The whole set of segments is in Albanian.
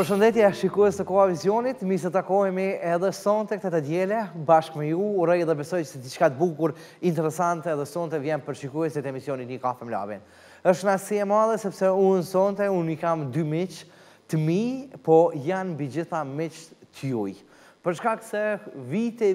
Përshëndetje shikues të Koha Vizionit, mi se takohemi edhe sonte këtë diele bashkë me ju, uroj dhe besoj se diçka të bukur, interesante edhe sonte vjen për shikuesit e emisionit Një Kafe me Lavin. Është kënaqësi e madhe sepse unë i kam dy miq të mi, po janë mbi gjitha miq të juaj. Për shkak se vite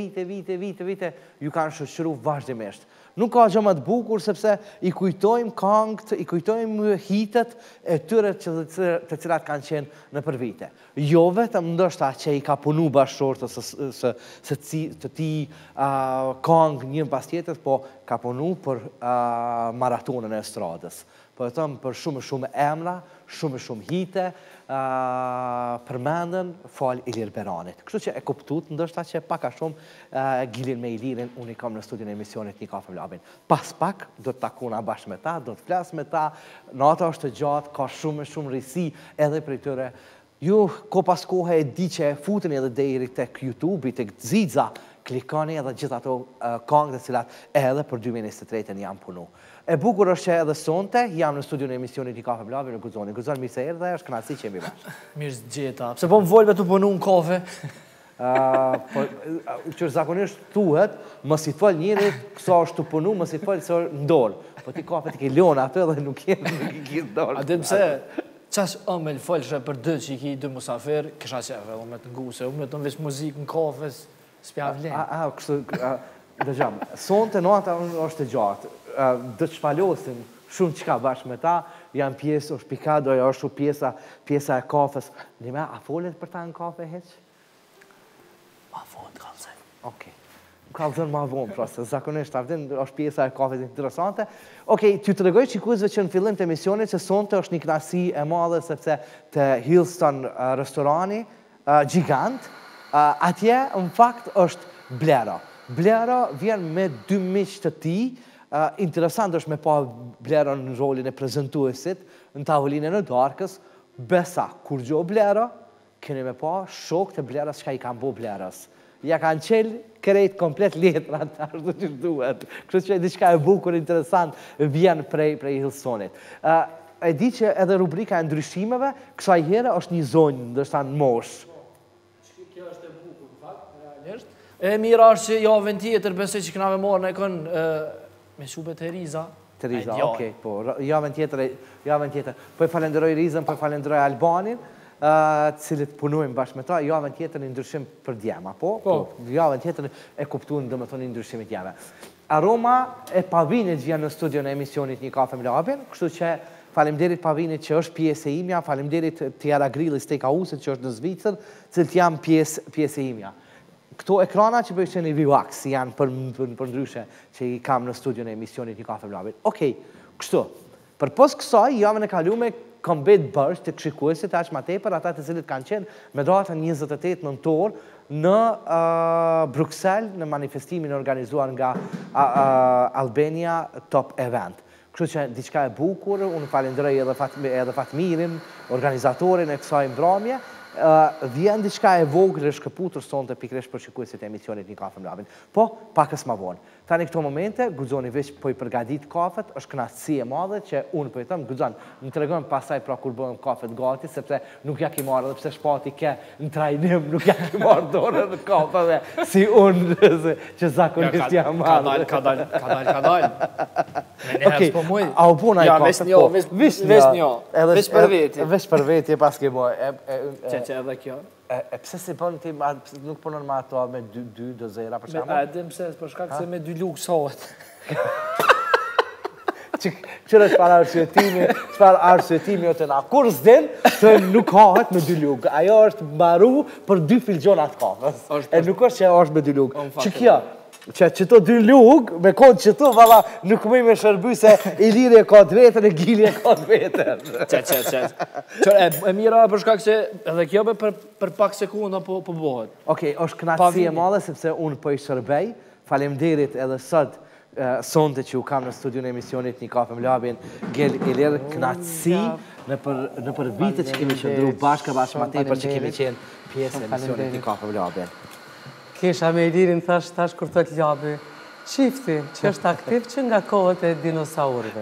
ju kanë shoqëruar vazhdimisht. Nuk ka gjë më të bukur sepse i kujtojmë këngët, i kujtojmë hitet e tyre të cilat kanë qenë nëpër vite. Jo vetëm ndoshta që i ka punu bashkëshortës të ti këngë njën pas tjetër, po ka punu për maratonën e estradës. Po e thëmë për shumë emra, shumë hite, përmendën fal Ilir Beranit. Kështu që e kuptut, ndoshta që paka shumë Gilin me Ilirin, unë i kam në studion e emisionit Një Kafe me Lavin. Pas pak, do të takuna bashkë me ta, do të flas me ta, nata është të gjatë, ka shumë risi edhe për i tëre. Ju, ko pas kohë e di që e futeni edhe deri tek YouTube, tek Ziza, klikoni edhe gjithë ato këngë të cilat edhe për 2023 jam punu. E bukur është që edhe sonte, jam në studion e emisionit Një Kafe me Lavin në Guxoni. Guxon, mirë se erdhe, është kënaqësi që jemi bashkë. Mirë se gjeta. Pse po më volve të punu në kafe? Që zakonisht thuhet, mos i fol njëri sa është të punu, mos i fol sa ndor. Po ti kafe ti ke lona atë dhe nuk i ke dorë. A dhe pse? Qash ëmël folshe për dë që i ki dë musafir, kësha qefe, unë me të nguse, unë me të nëvesh muzikë në kafes, s'pja vlenë. Kështu, dëgjam, sonte nata është e gjatë, dë të shpalosim shumë qka bashkë me ta, janë pjesë, është pikadoja, është pjesa e kafes. Nime, a folet për ta në kafe heq? Ma vonë, kalëzën. Okej. Kalëzën ma vonë, prasë, zakonisht, është pjesa e kafes interesante. Okej, ty të regoj qikuzve që në fillim të emisionit që sonte është një knasi e madhe sepse të Hillston restorani, gjigant, atje, në fakt, është Blera. Blera vjen me dy miq të ti. Interesant është me pa Blera në rolin e prezentuesit, në tavolinën e darkës, besa, kur gjo Blera, keni me pa shok të Bleras që ka i kanë bo Bleras. Ja kanë qelë krejt komplet letrat, ashtu që duhet. Kështu që diçka e bukur, interesant, vjen prej Hillstonit. E di që edhe rubrika e ndryshimeve, kësaj here është një zonjë, ndërsa në mosh. Kjo është e bukur, në fakt, realisht. E mira është që javën tjetër, besoj që kënave morë në ekon me shube të Riza. Të Riza, okej, po, javën tjetër. Po e falenderoj Rizën, po e falenderoj Albanin, cilit punojmë bashkë me ta, javën tjetër një ndryshim për djema, po? Javën tjetër e kuptuan dhe me thonë një ndryshimit djema. Aroma e Pavinit vjen në studion e emisionit Një Kafe me Lavin, kështu që falemderit Pavinit që është pjesë e imja, falemderit Tjera Grilli Steakhousit që është në Zvicër, cilët jam pjesë e imja. Këto ekrana që bëjë që një Vivax janë për ndryshe që i kam në studion e emisionit Një Kafe me Lavin. Okej, kështu, për pos kësaj, javën e kalume kam betë bërsh të kshikuesit aq ma tepër, ata të cilët kanë qenë me datën 28 nëntor në Bruxelles në manifestimin organizuar nga Albania Top Event. Kështu që diçka e bukur, unë falenderoj edhe Fatmirin, organizatorin e kësaj mbrëmje, vjen diçka e vogël e shkëputur sonte pikërisht për shikuesit e emisionit Një Kafe me Lavin. Po, pakës ma vonë. Tani këto momente, Guxoni veç po i përgadit kafet, është kënaqësi e madhe që unë po i them, Guxon, më tregon pastaj pra kur bëhem kafet gati, sepse nuk ja ki marrë, edhe pse shpati ke në trajnim, nuk ja ki marrë dorë në kafeve, si unë që zakonisht jam marrë. Ka dal. Me njëherë s'po muj. A u puna i kafet, po. Veç për veti. Veç për veti, pas ke boj. Që edhe kjo. E pse si bënë ti, nuk punon me ato me 2-0 për shkakun? A dhe mëse, për shkak se me 2 lukë sohet. Qërë është para arsyetimi o të na. Kur s'din, të nuk hahet me 2 lukë. Ajo është mbaru për 2 filgjonat kafës. E nuk është që është me 2 lukë. Që kjo, që qëto 2 lukë, me kodë qëto, vala, nuk mëj me shërby se Iliri e ka të vetën, e Gili e ka të vetën. E mira për shkak se edhe kjo për pak sekunda po bëhet. Okej, është knatësi e madhe, sepse unë po i shërbej. Falemderit edhe sot sonte që u kam në studion e emisionit Një Kafe me Lavin, Gel Ilir, knatësi në për vitet që kemi qëndru bashkë ma tepër që kemi qenë pjesë e emisionit Një Kafe me Lavin. Kesha me Ilirin, thash kur thot Labi, Qifti, që është aktiv që nga kohët e dinosaurëve.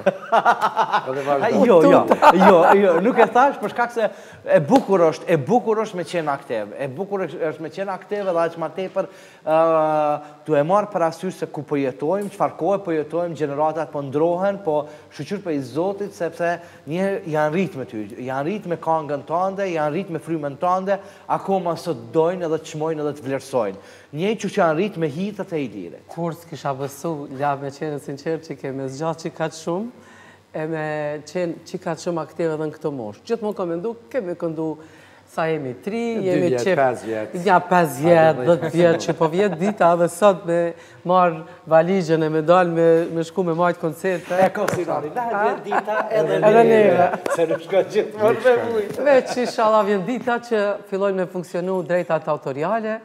Jo, nuk e thash për shkak se e bukur është me qenë aktiv. E bukur është me qenë aktiv edhe aq më tepër tu e marr parasysh se ku po jetojmë, çfarë kohe po jetojmë, gjeneratat po ndrohen, po shqyr për i Zotit sepse një janë rrit me ty, janë rrit me këngën tënde, janë rrit me frymën tënde, akoma sot dojnë edhe të çmojnë edhe të vlerësojnë. Një që janë rrit me hitët e Ilirit. Kur s'kisha besu, me qenë sinqer që keme zgjatë që ka të shumë, e me qenë që ka të shumë aktive edhe në këto moshë. Gjithmonë kam mendu, kemi këndu sa jemi 3, jemi qep... 5 vjetë. Ja, 5 vjetë, 10 vjetë, që po vjetë dita dhe sot me marë valigjën e me dalë me shku me majtë koncerte. E kosinari, da vjetë dita edhe neve. Se nuk shka gjithë mërë me mujtë. Veç inshallah vjen dita që fillojnë me funksionu drejtat autoriale,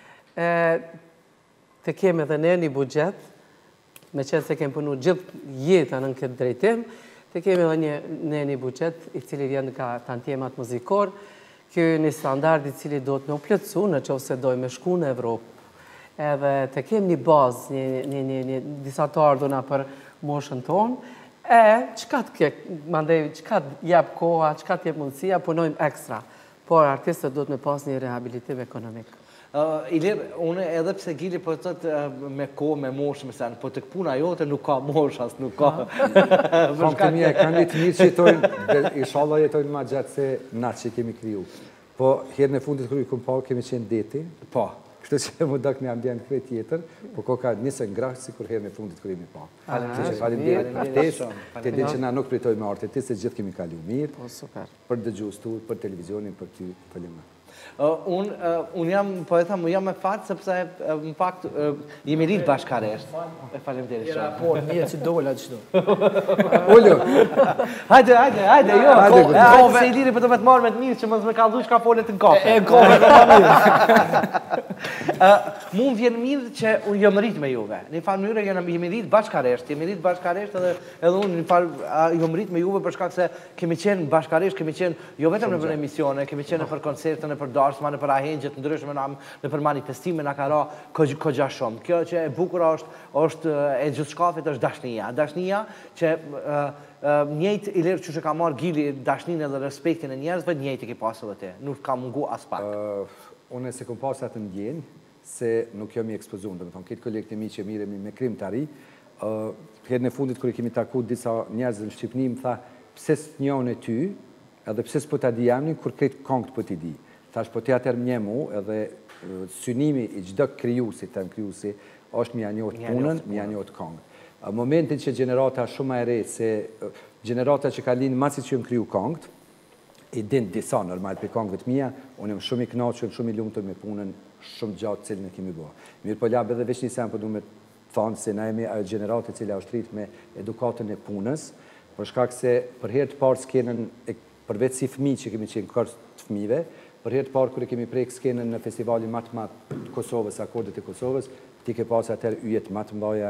të kemi edhe ne një budget, me qenë se kemë punu gjithë jetën në këtë drejtim, të kemi edhe një budget i cili vjen nga tantiemat muzikor, kjo një standard i cili do të me uplëtsu në që ose dojmë me shku në Evropë. Edhe të kemi një bazë, një disa të ardhuna për moshën tonë, qëka të kekë, mandej, qëka të jep koha, qëka të jep mundësia, punojmë ekstra, por artistët do të me pas një rehabilitim ekonomik. Ilir, unë edhe pse Gili po të me kohë, me moshë, mësen, po të këpuna jote nuk ka moshë, as nuk ka... Kam të mje, kanë një të mirë që jetojnë, dhe inshallah jetojnë ma gjatë se na që kemi kriju. Po, herë në fundit kërë i këmë parë, kemi qenë deti. Po. Kështë që më dak një ambient krej tjetër, po ko ka njësë ngrahë si kur herë në fundit kërë i mi parë. Faleminderit artist, të din që na nuk pritojnë me artist, se gjithë kemi kalu mirë, për dëgjus tur, për televizionin, për ty, faleminderit. Unë jam, po e thamë, jam me fatë, sepse në fakt jemi rritë bashkaresht. E faleminderit shumë. Po, mirë që dola që do. Ullu! Hajde, jo. Hajde se Iliri për të me të marrë me të mirë që më me kaldu shka folet në kafe. E kafe të më mirë. Mu më vjen mirë që unë jam rritë me juve. Në farë mënyrë jemi rritë bashkaresht. Jemi rritë bashkaresht edhe unë në farë jam rritë me juve për shkak se kemi qenë bashkaresht, kemi qenë jo vetëm në për emisione, kemi qenë në për koncerte, në për darsma, në për ahengjet ndryshme, në për manifestime, në ka ra këgja shumë. Kjo që e bukura është e gjithë shkafit është dashnia. Dashnia që njëjtë Ilir që ka marrë Gili dashnin edhe respektin e njerëzve, njëjtë i ki pasë edhe te. Nuk ka mungu as pak. Unë se kom pasë atë ndjenjë, se nuk jam i ekspozun, dhe me thonë, këtë kolekti mi që miremi me krim të ari, herë në fundit kërë kemi taku disa njerëzë në Shqipni, më tha, pse së njën e ty, edhe pse s'po t'a di jamnin, kur këtë kongët po t'i di. Thash, po t'ja tërë mje mu, edhe synimi i gjdo kryusi, të më kryusi, është mi anjot punën, mi anjot kongët. Momentin që generata shumë e re, se generata që ka linë masi që jëmë kryu kongët, i din disa normal për kongët mija, unë jam shumë i knaqër, shumë i lumëtër me punën, shumë gjatë cilën e kemi bo. Mirë po labë edhe veç një sen, po du me thonë se na jemi ajo generate cilë është rritë me edukatën e punës, për shkak se për herë të parë skenën, për vetë si fëmi që kemi qenë kërës të fëmive, për herë të parë kërë kemi prejkë skenën në festivalin matë të Kosovës, akordet e Kosovës, ti ke pasë atër yjet matë mbaja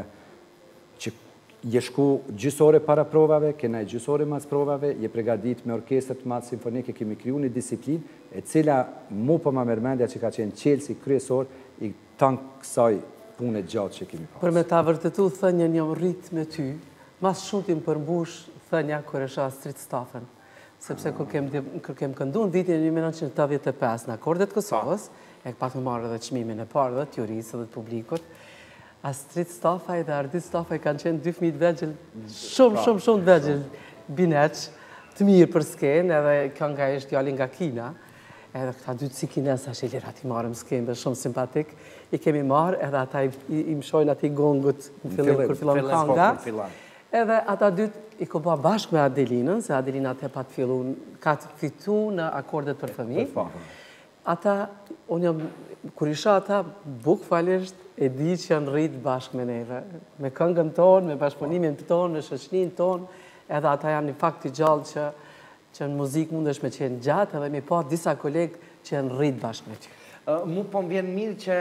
që je shku gjysore para provave, kena e gjysore mas provave, je pregadit me orkestrët matë simfonike, kemi kryu një disiplin, e cila mu për ma mërmendja që ka qenë qelsi kryesor i tanë kësaj punë gjatë që kemi pasë. Për me ta vërtetu thënjë një rritë me ty, mas shumë tim përmbush thënja kër esha street staffen. Sepse kër kem këndu në vitin 1985 në akordet Kosovës, e pak më marrë dhe qmimin e parë dhe të jurisë dhe të publikut, a street staffaj dhe artist staffaj kanë qenë 2 fëmijë të vegjël, shumë të vegjël bineq, të mirë për skenë, edhe kjo nga ishtë djali nga Kina, edhe këta 2 si kinesa që i lira ti marrëm skenë dhe shumë simpatik, i kemi marrë edhe ata i mshojnë ati gongut në fillim kër fillon kanga, edhe ata 2 i ko ba bashkë me Adelinën, se Adelina te pa ka të fitu në akordet për fëmi. Ata, unë jam, kur isha ata, buk falisht, e di që janë rritë bashkë me neve. Me këngën tonë, me bashkëpunimin tonë, me shoqnin tonë, edhe ata janë një fakt i gjallë që në muzikë mundesh me qenë gjatë, edhe mi pa disa kolegë që janë rritë bashkë me ty. Mu po më vjen mirë që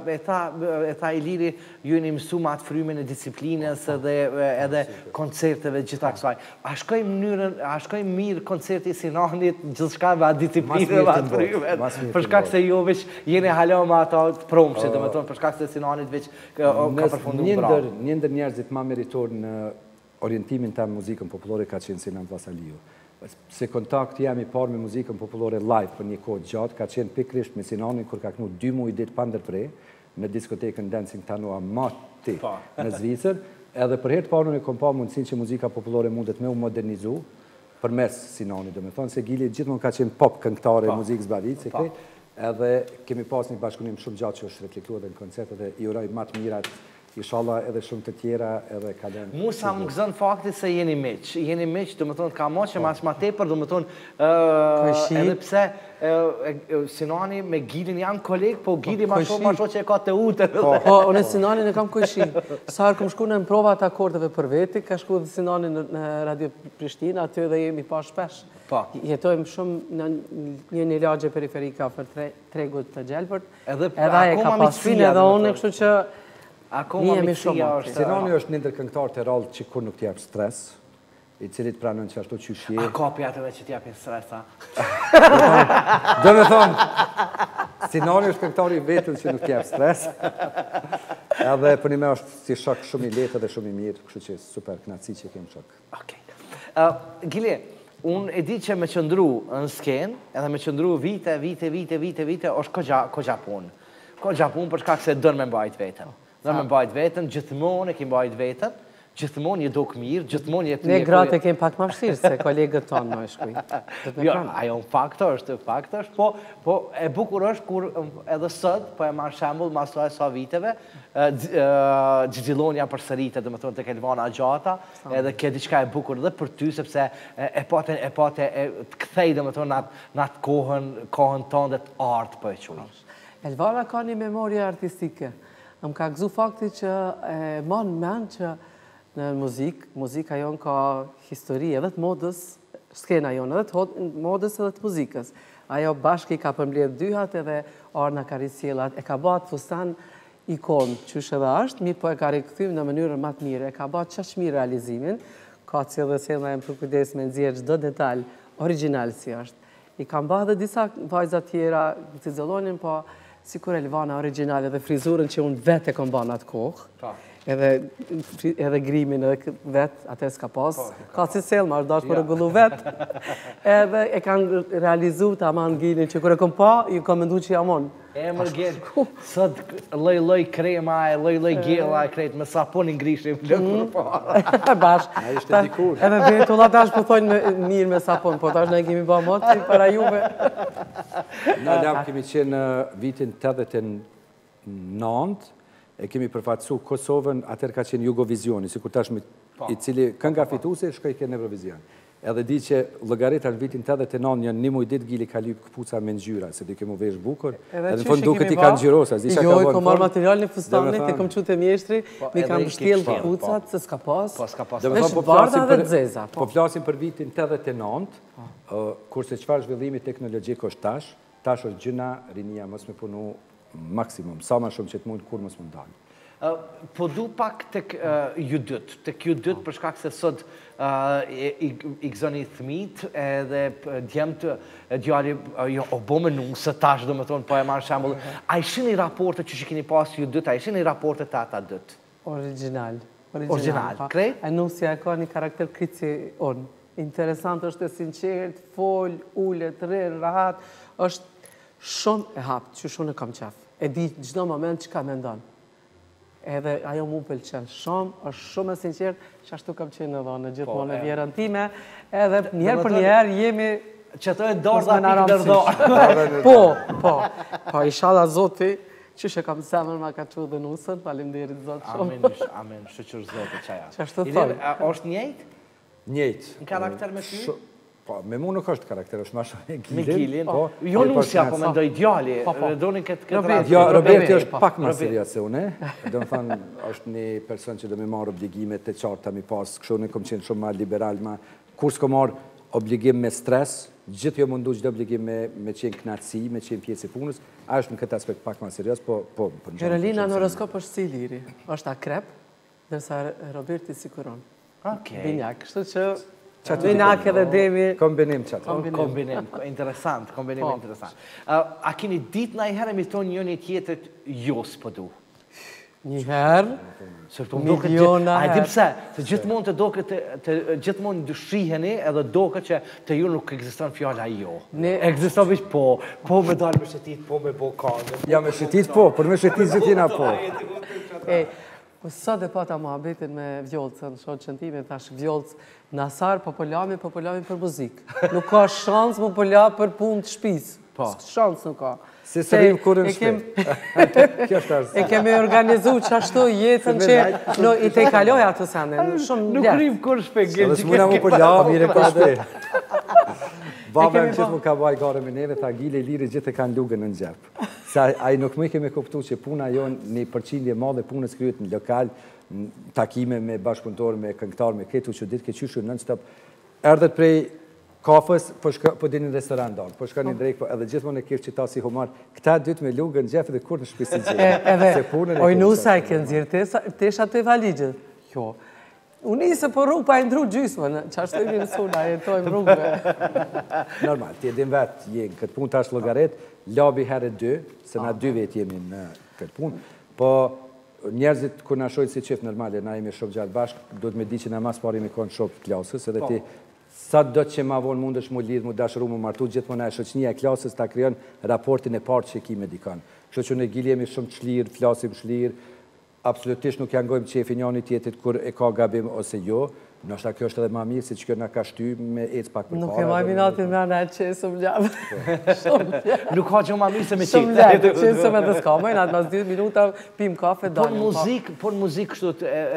e tha Iliri, ju jeni mësu ma të frymin e disiplinës edhe koncerteve gjitha kësaj. A shkoj mirë koncerti Sinanit gjithçka me atë disiplinën me atë frymen? Për shkak se ju veç jeni hala me ato të promshit, domethënë për shkak se Sinanit veç ka përfunduar bravo. Një ndër njerëzit ma meritor në orientimin të muzikën popullore ka qenë Sinan Vasaliu. Se kontakt jam i parë me muzikën popullore live për një kohë gjatë, ka qenë pikrisht me Sinanin kur ka knu 2 muaj ditë pa ndërprej në diskotekën Dancing Tanua Mati në Zvicër, edhe për herë të parë unë kom pa mundësinë që muzika popullore mundet me u modernizu përmes Sinanit, domethënë se Gili gjithmonë ka qenë pop këngëtare muzikës bavicë, edhe kemi pas një bashkëpunim shumë gjatë që është reflektuar edhe në koncertet dhe i uroj më të mirat. Inshallah edhe shumë të tjera edhe kalon. Mu sa më gëzon fakti se jeni miq. Jeni miq, domethënë ka më që mas më tepër, domethënë edhe pse Sinani me Gilin janë koleg, po Gili më shumë që e ka të utë. Po, unë Sinanin e kam kujshi. Sa herë kam shkuar në prova të akordeve për veti, ka shkuar dhe Sinani në Radio Prishtinë, aty dhe jemi pa shpesh. Jetojmë shumë në një lagje periferike afër tregut të Gjelbërt. Edhe ai ka pasfinë edhe unë, kështu që akoma miqësia është. Sinani është një ndër këngëtarët e rallë që kur nuk t'jap stres, i cili të pranon që ashtu qyshje. A kapi atëve që t'japin stres, a? Do me thonë, Sinani është këngëtari i vetëm që nuk t'jap stres. Edhe për një me është si shok shumë i letë dhe shumë i mirë, kështu që super knaci që kemë shok. Gili, unë e di që me qëndru në skenë, edhe me qëndru vite, është kogja punë. Kogja punë për shkak se dërë me mbajt vetën. Dërë me mbajt vetën, gjithmonë e kemë mbajt vetën, gjithmonë je dok mirë, gjithmonë je të ne gratë e kemë pak më vështirë se kolegët tonë më shkuj. Jo, ajo në fakt është, po e bukur është kur edhe sot, po e marrë shembull mas sa viteve, Xhixhillonja përsëritet, domethënë tek Elvana Gjata, edhe ke diçka e bukur edhe për ty sepse e pate të kthej domethënë në atë kohën tonë të artë po e quaj. Elvana ka një memorie artistike. Më ka gëzu fakti që mon mend që në muzika jonë ka histori edhe të modës, skena jonë edhe të modës edhe të muzikës. Ajo bashkë i ka përmbledh dyhat edhe Arna Karisjelat, e ka bat fustan ikon qysh edhe është, mirë po e ka rikthym në mënyrën më të mirë, e ka bat qaq mirë realizimin, ka cilë dhe cilë e më përkujdes me nëzirë çdo detalj original si është. I kam ba dhe disa vajzat tjera në Xhixhillonin, po si kur Elvana original edhe frizurën që unë vetë e kom ba në atë kohë, edhe grimin edhe vetë, atër s'ka pas, ka si Selma, është dash për rregullu vetë, edhe e kanë realizu të aman Gilin që kur e kom pa, ju kom mendu që jamon. E mërë Gil, sot loj krema e loj gjela e krejt, me sapun i ngrishim lëpër parë. Bashkë. A ishte dikur. Edhe vetë, ulla tash po thonjë mirë me sapun, po tash ne kemi ba motë, para juve. Në lam kemi qenë vitin 89, e kemi përfaqësu Kosovën, atër ka qenë Jugovisioni, si kur tash i cili kënga fituse, shkoj ke në Eurovision. Edhe di që llogaritar në vitin 89 janë një muj ditë Gili ka lyp këpuca me ngjyra, se di kemu vesh bukur. Edhe në fund duket i kanë ngjyrosa, si çka ka Jo, bën. kom marr materialin e fustanit, e kom çutë mjeshtri, mi kam mbështjell këpucat se s'ka pas. Po s'ka pas. Po flasim për vitin 89, kurse çfarë zhvillimi teknologjik është tash është gjëna rinia mos me punu maksimum, sa më shumë që të mund kur mos mund dalë. Po du pak tek ju dytë, për shkak se sot i gëzoni thmit edhe djemt djali o bo me nusë tash do me thonë, po e marrë shambull. A ishin i raporte që keni pas ju dytë, a ishin i raporte të ata dytë? Original, krejt? A nusja e ka një karakter krici unë. Interesant është e sinqert, fol, ullet, rahat, është shumë e hapë, që shumë e kam qef. E di çdo moment që ka me ndonë. Edhe ajo mu pëlqen shumë, është shumë e sinqert, që ashtu kam qenë edhe në gjithmonë në vjerën time, edhe njerë për njerë jemi... Që të e dorë dhe pikë dërdorë. Po, inshallah Zoti, që shë kam semër ma ka që dhe nusën, faleminderit Zotë shumë. Amen, shëqër Zotë qaja. Që ashtu thoi. është njëjtë? Njëjtë. Në karakter me ty? Po, me mu nuk është karakter, është ma shumë e Gilin. Me Gilin? Jo nusja, po me ndoj djali. Donin këtë rrasë. Jo, Roberti është pak ma seriat se une. Do më thënë, është një person që do me marrë obligimet të qarta mi pas, kështu në kom qenë shumë ma liberal, ma kur s'ko marrë obligim me stres, gjithë jo mundu gjithë obligim me qenë knatësi, me qenë pjesë e punës, a është në këtë aspekt pak ma serios, po... Gerolina në horoskop është si liri, është akrep, dërsa Roberti si kuron. Binjak, kështu që... Binjak edhe demi... Kombinim qatë. Kombinim, interesant, kombinim interesant. A keni dit na i herë me thonë njën e tjetët jos pëdu? Njëherë, miliona herë. A di pse, se gjithmonë gjithmonë dëshiheni edhe doke që të ju nuk eksiston fjalla jo. Eksiston vish po me dalë me shetit, po me bo kandë. Ja, me shetit po, për me shetit gjithjena po. Sot e pata muhabetin me vjollëcën, shoqën time, thash vjollëc, Nasar po lami për muzikë. Nuk ka shansë më pola për punë të shpisë. Shansë nuk ka. Se së rrim kur në shpe. E kemi organizu që ashtu jetën që i te i kaloj atë sene. Nuk rrim kur shpe. Dhe s'muna mu pola, mire kur shpe. Baba në gjithë mu ka baj gare me neve, tha Gile Liri gjithë e kanë lugën në gjepë. Sa a i nuk më kemi kuptu që puna jonë një përqindje madhe punës kryet në lokal, në takime me bashkëpunëtor, me këngëtar, me ketu që ditë ke qyshu non-stop. Erdhet prej kafës, po din në restoran danë, po shka një drejkë, edhe gjithmonë e kërë që ta si humar, këta dytë me lugën në gjepë dhe kur në shpisi gjithë. Edhe, ojnusa e kënë zirë, tesh atë e valigjët. Jo. Unë isë për rrugë pa e ndru gjysmën, që ashtu e vinë suna, jetojmë rrugëve. Normal, ti edhim vetë jenë këtë punë tash logaret, labi herë 2, se na 2 vetë jemi në këtë punë, po njerëzit kur na shojnë si qef normale, na jemi shok gjatë bashkë, do të me di që na mas pari me konë shok klasës, edhe ti sa do të që ma vonë mundësh mu lidhë, mu dashëru, mu martu, gjithmonë e shoqënia e klasës ta kryon raportin e partë që ki me dikan. Kështu që në Gili jemi shumë çlirë, flasim çlirë, absolutisht nuk janë gojmë qefi njani tjetit kur e ka gabim ose jo. Nështë kjo është edhe ma mirë, si që kjo nga ka shty me ecë pak për para. Nuk e ma minatin me anë e qesëm gjabë. Nuk ka që ma mirë se me qitë. Shumë lehtë, qesëm e të s'kamajnë, atë mas 2 minuta pim kafe, dalim. Por muzikë kështu,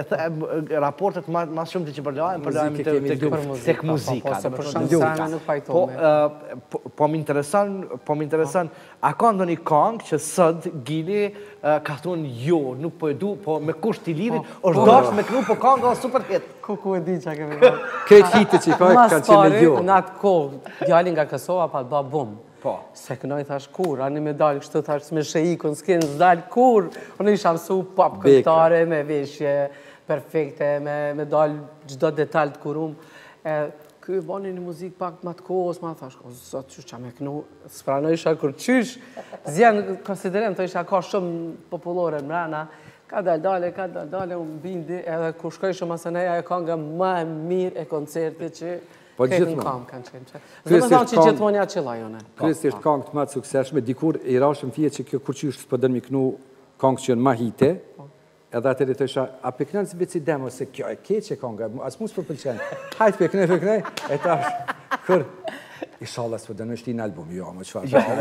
raportet ma shumë të që përlajmë tek muzika. Për shumë sana nuk pajtome. Po më interesan, a ka ndo një kangë që sëd Gili ka thonë jo, nuk po e du, po me kusht t'i lirit, është dash me knu, po kanga super hit. Ku e di që a kemi bërë. Këtë hitë që i kanë qenë me jo. Në atë kohë, djallin nga Kosova pa ba bum. Se kënoj thash kur, anë me dalë kështu thash me shejikun, s'kenë zdalë kur. Unë isha mësu pop këntare me veshje perfekte, me dalë gjdo detalë të kurum. Këj bani një muzikë pak ma të kohës, ma thash, o zot, qysh qa me kënu, s'prano isha kur qysh. Zjenë, konsiderem, të isha ka shumë populore mrena, ka dal-dale, unë bindi, edhe kur shkoj shumë aseneja e ka nga ma mirë e koncerti që këtë në kam kanë qenë. Zë me thonë që gjithmonja qëla jone. Kërës ishtë kangë të ma të sukseshme, dikur i rashëm fje që kjo kur qysh s'pëdën mi kënu kangë që jënë ma hite, edhe atëri të isha, a pëkënën si bici demo, se kjo e keqe kanga, as mu s'për pëlqenë. Hajtë pëkënej, e tash, kër, ishala s'pëdën është i në album, jo, më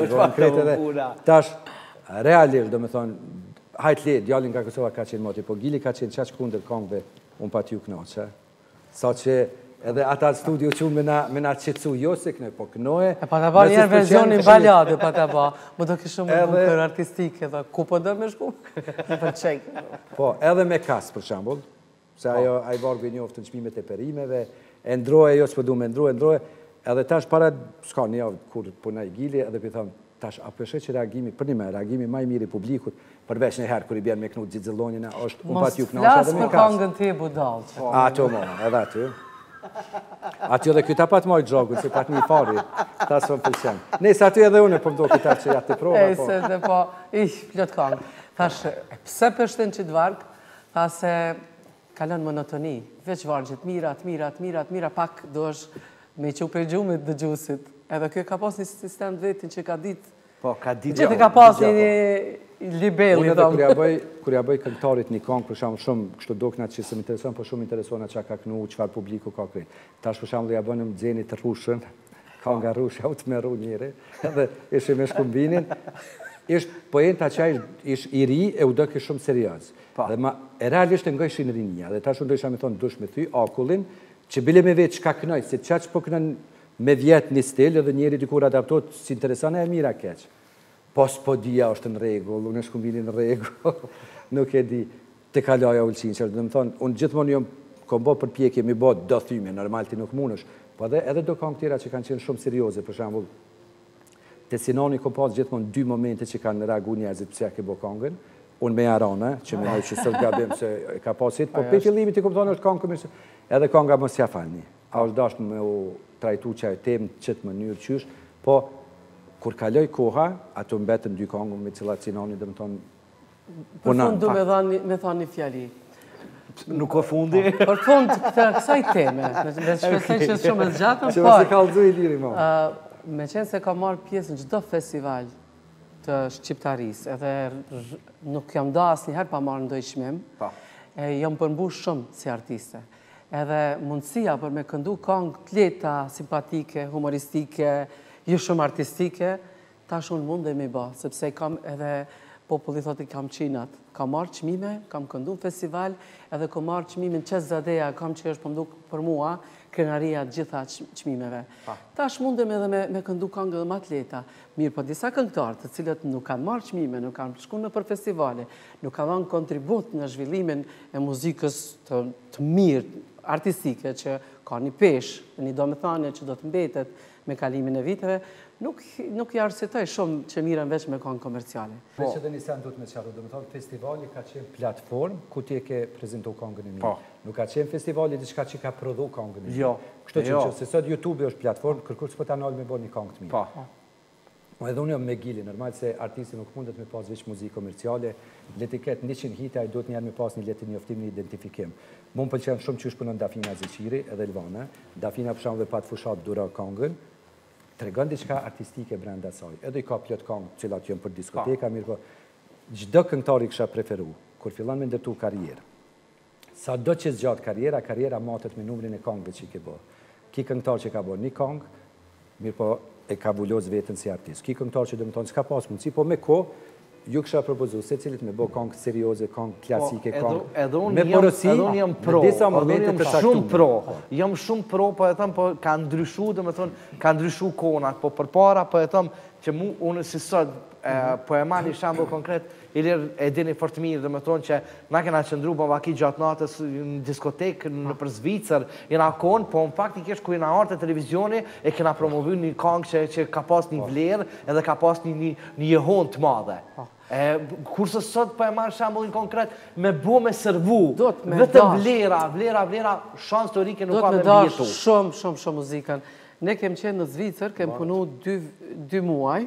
qfarë. Tash, realisht, do me thonë, hajtë le, djallin nga Kosova ka qenë moti, po Gili ka qenë qaq kundër kongve, unë pa t'ju knoqë, sa që edhe ata studio që me na qëtësu, jo se kënoj, po kënoje. E pa të ba njerë versionin baljade, pa të ba, më do kështu më bukër artistike, dhe ku po dhe me shku? Për qejkë. Po, edhe me kas, për shambull, se ajo a i vargu i njoftë në qmimet e perimeve, e ndroje, jo s'pëdu me ndroje, edhe tash para, s'ka një javë kur punaj Gili, edhe për thamë, tash, a përshe që reagimi, për një me, reagimi maj mirë i publikut, përveç në herë kër i bjerë me knu gjizëllonjina, është unë pa t'ju knasha dhe me kas. Mos flasë për kongën ti e budalë. Ato mo, edhe aty. Aty edhe këta pat moj gjogu, se pat një fari, ta së më pëlqen. Nëjse aty edhe unë, po më do këta që ja të prova, po. Se dhe po, plot kongë. Thash, pse pështën që të vargë, tha se kalon monotoni, veç vargjit, mira, pak do është me që u përgjumit dë gjusit. Edhe kjo ka pas një sistem të vetin që ka ditë. Po, ka ditë. Gjithë ka pas një libel. Unë edhe kur ja bëj këngëtarit një kongë, për shumë shumë, kështu dokna që se më intereson, po shumë interesona që ka kënu, qëfar publiku ka krejt. Tash për shumë dhe ja bënëm Gjeni të Rushën, ka nga Rushë, au të meru njëre, edhe ishë me shkumbinin. Ishtë poenta që ishë i ri e u dëke shumë serios. E realisht e ngojshin në rinja, dhe tash unë do isha me thonë dush me thy, akullin, që bile me vetë që ka kënoj, se qa që po kënën me vjetë një stil, edhe njeri dikur adaptot, si interesane e mira keq. Po s'po dhja është në regull, unë e shkumbinin në regull, nuk e di të kaloja ullëqin, që dhe më thonë, unë gjithmonë jom kom bo për pjekje, mi bo do thyme, normal ti nuk munësh, Po edhe do këngë tjera që kanë qenë shumë serioze, për shembull, te Sinoni ka pas gjithmonë 2 momente që kanë reagu njerëzit pse ja ke bë këngën. Unë me Arana, që me nëjë që sot gabim se ka pas hit, po për fillimit i kuptonë është këngë këmirë, edhe kënga mos ja falni. A është dashtë me u trajtu që e temë qëtë mënyrë qysh, po kur kaloj koha, ato mbetën 2 këngë me cilat Sinoni dhe më thonë... Për fund du me thonë një fjali. Nuk o fundi? Për fund kësaj teme, me shpesaj që shumë e zgjatën, që mëse kalëzu i liri, ma. Me qenë se ka marrë pjesë në gjdo festival të shqiptarisë, edhe nuk jam da asë njëherë pa marrë ndoj shmim, jam përmbush shumë si artiste. Edhe mundësia për me këndu këngë të leta, simpatike, humoristike, ju shumë artistike, ta shumë mund dhe me ba, sepse kam edhe populli thot i kam qinat. Kam marrë qmime, kam këndu në festival, edhe kam marrë qmime në qesë zadeja, kam që është pëmdu për mua, krenaria gjitha qmimeve. Tash mundem edhe me këndu këngë dhe më atleta. Mirë, po disa këngëtarë të cilët nuk kanë marrë qmime, nuk kanë shku në për festivale, nuk kanë dhanë kontribut në zhvillimin e muzikës të mirë, artistike, që ka një pesh, një domethënie që do të mbetet me kalimin e viteve, nuk i arsyetoj shumë që mirën veç me këngë komerciale. Veç edhe një sen du të me qaru, do me thonë festivali ka qenë platform ku ti e ke prezentu këngën e mirë. Nuk ka qenë festivali diçka që ka prodhu këngën e mirë. Kështu që se sot YouTube është platform, kërkur s'po ta nalë me bo një këngë të mirë. Edhe unë jam me Gili, normal se artisti nuk mundet me pas veç muzikë komerciale, letiket 100 hita, i do të njerë me pas një letë njoftim, një identifikim. Mu më pëlqen shumë që shpënon Dafina Zeqiri edhe Elvana. Dafina për shembull pat fushat dura këngën, tregon diçka artistike brenda saj. Edhe i ka plot këngë cilat janë për diskoteka, mirë po çdo këngëtar i kisha preferu kur fillon me ndërtu karrierë. Sado që zgjat karriera matet me numrin e këngëve që i ke bë. Ki këngëtar që ka bërë një këngë, mirë po e ka buloz vetën si artist. Ki këngëtar që do të thonë s'ka pas mundësi, po me kohë ju kisha propozu se cilit me bë këngë serioze, këngë klasike, këngë me porosi, në disa momente të saktume. Jam shumë pro, po e thëmë, po ka ndryshu, dhe me thonë, ka ndryshu konat, po për para, po e thëmë, që mu, unë si sot, po e mani shambull konkret, i lirë e dini fort mirë, dhe me thonë që na kena qëndru për vaki gjatë natës në diskotekë, në për Zvicër, i na konë, po në faktikisht ku i na artë televizioni, e kena promovu një këngë që ka pas një vlerë, edhe ka pas një jehon të madhe. Kurse sot po e marrë shambullin konkret, me bo me sërvu, vetëm vlera, shansë teorike nuk ka me bjetu. Do të me dash shumë muzikën. Ne kem qenë në Zvicër, kem punu 2 muaj,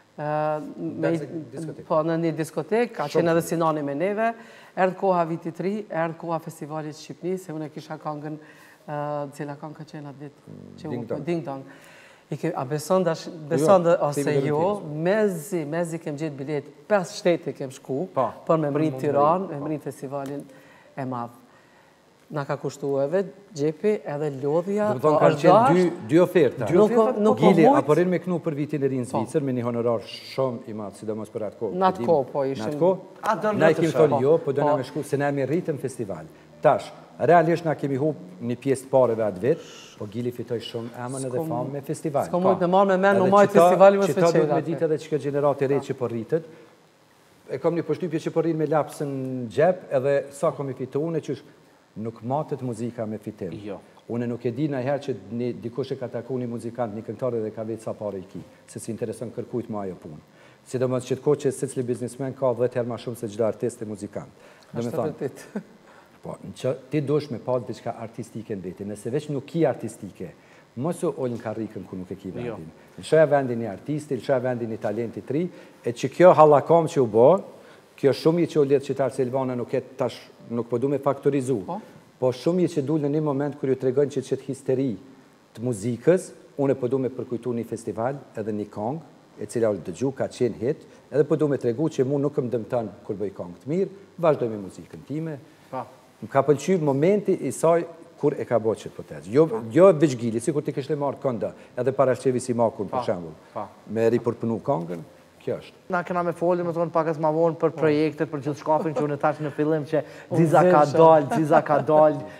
në një diskotek, ka qenë edhe Sinoni me neve, erdhë koha viti 3, erdhë koha festivalit Shqipni, se unë e kisha këngën, cila këngë ka qenë atë ditë? Ding Dong. A beson dhe ose jo, mezi kem gjithë bilet, 5 shtete kem shku, për me mrinë Tiranë, me mrinë festivalin e madhë. Na ka kushtu edhe gjepi edhe lodhja. Dhe më thonë kanë qenë 2 oferta. Gili, apo rinë me knu për vitin e rinë Zvicër, me një honorar shumë i madhë, sidomos për atë kohë. Në atë kohë, po ishëm. Në atë kohë, na i kemi thonë jo, po dojna me shku, se na me rritën festival. Tash, realisht na kemi hup një pjesë të pareve atë vetë, po Gili fitoj shumë emën edhe famë me festival. S'ko mujtë me marrë me menë në majtë festivali më speqera. Qita do të me ditë edhe që kjo generat e rejtë që po rritët. E kom një përshtypje që po rritë me lapsën gjep, edhe sa kom i fitu unë që nuk matët muzika me fitim. Unë nuk e di në herë që dikush e ka taku një muzikant, një këngëtar dhe ka vetë sa pare i ki, se si interesën kërkujt ma ajo punë. Sidomos që të kohë që secili biznismen ka 10 herë ma shumë se çdo artist e muzikant. Po, ti dosh me pas diçka artistike në veti, nëse veç nuk ki artistike, mos u olën karrikën ku nuk e ki vendin. Në shoja vendin një artisti, në shoja vendin një talenti tri, e që kjo hallakam që u bo, kjo shumë i që u letë qytarë se Elvana nuk po du me faktorizu, po shumë i që dulë në një moment kër ju tregojnë që qëtë histeri të muzikës, unë po du me përkujtu një festival edhe një kongë, e cila u dëgju ka qenë hit, edhe po du me tregu që mu nuk më dëmëtan kër bëj kongë të mirë, vazhdoj me muzikën time. Më ka pëlqy momenti i saj kur e ka bo qëtë potez. Jo veç Gili, si kur ti kështë e marrë kënda, edhe parashqevi si makun, për shambull, me ripërpënu kongën, kjo është. Na këna me folë, me thonë pakës ma vonë për projekte, për gjithë shkapin që unë tash në fillim që Dziza ka dalë,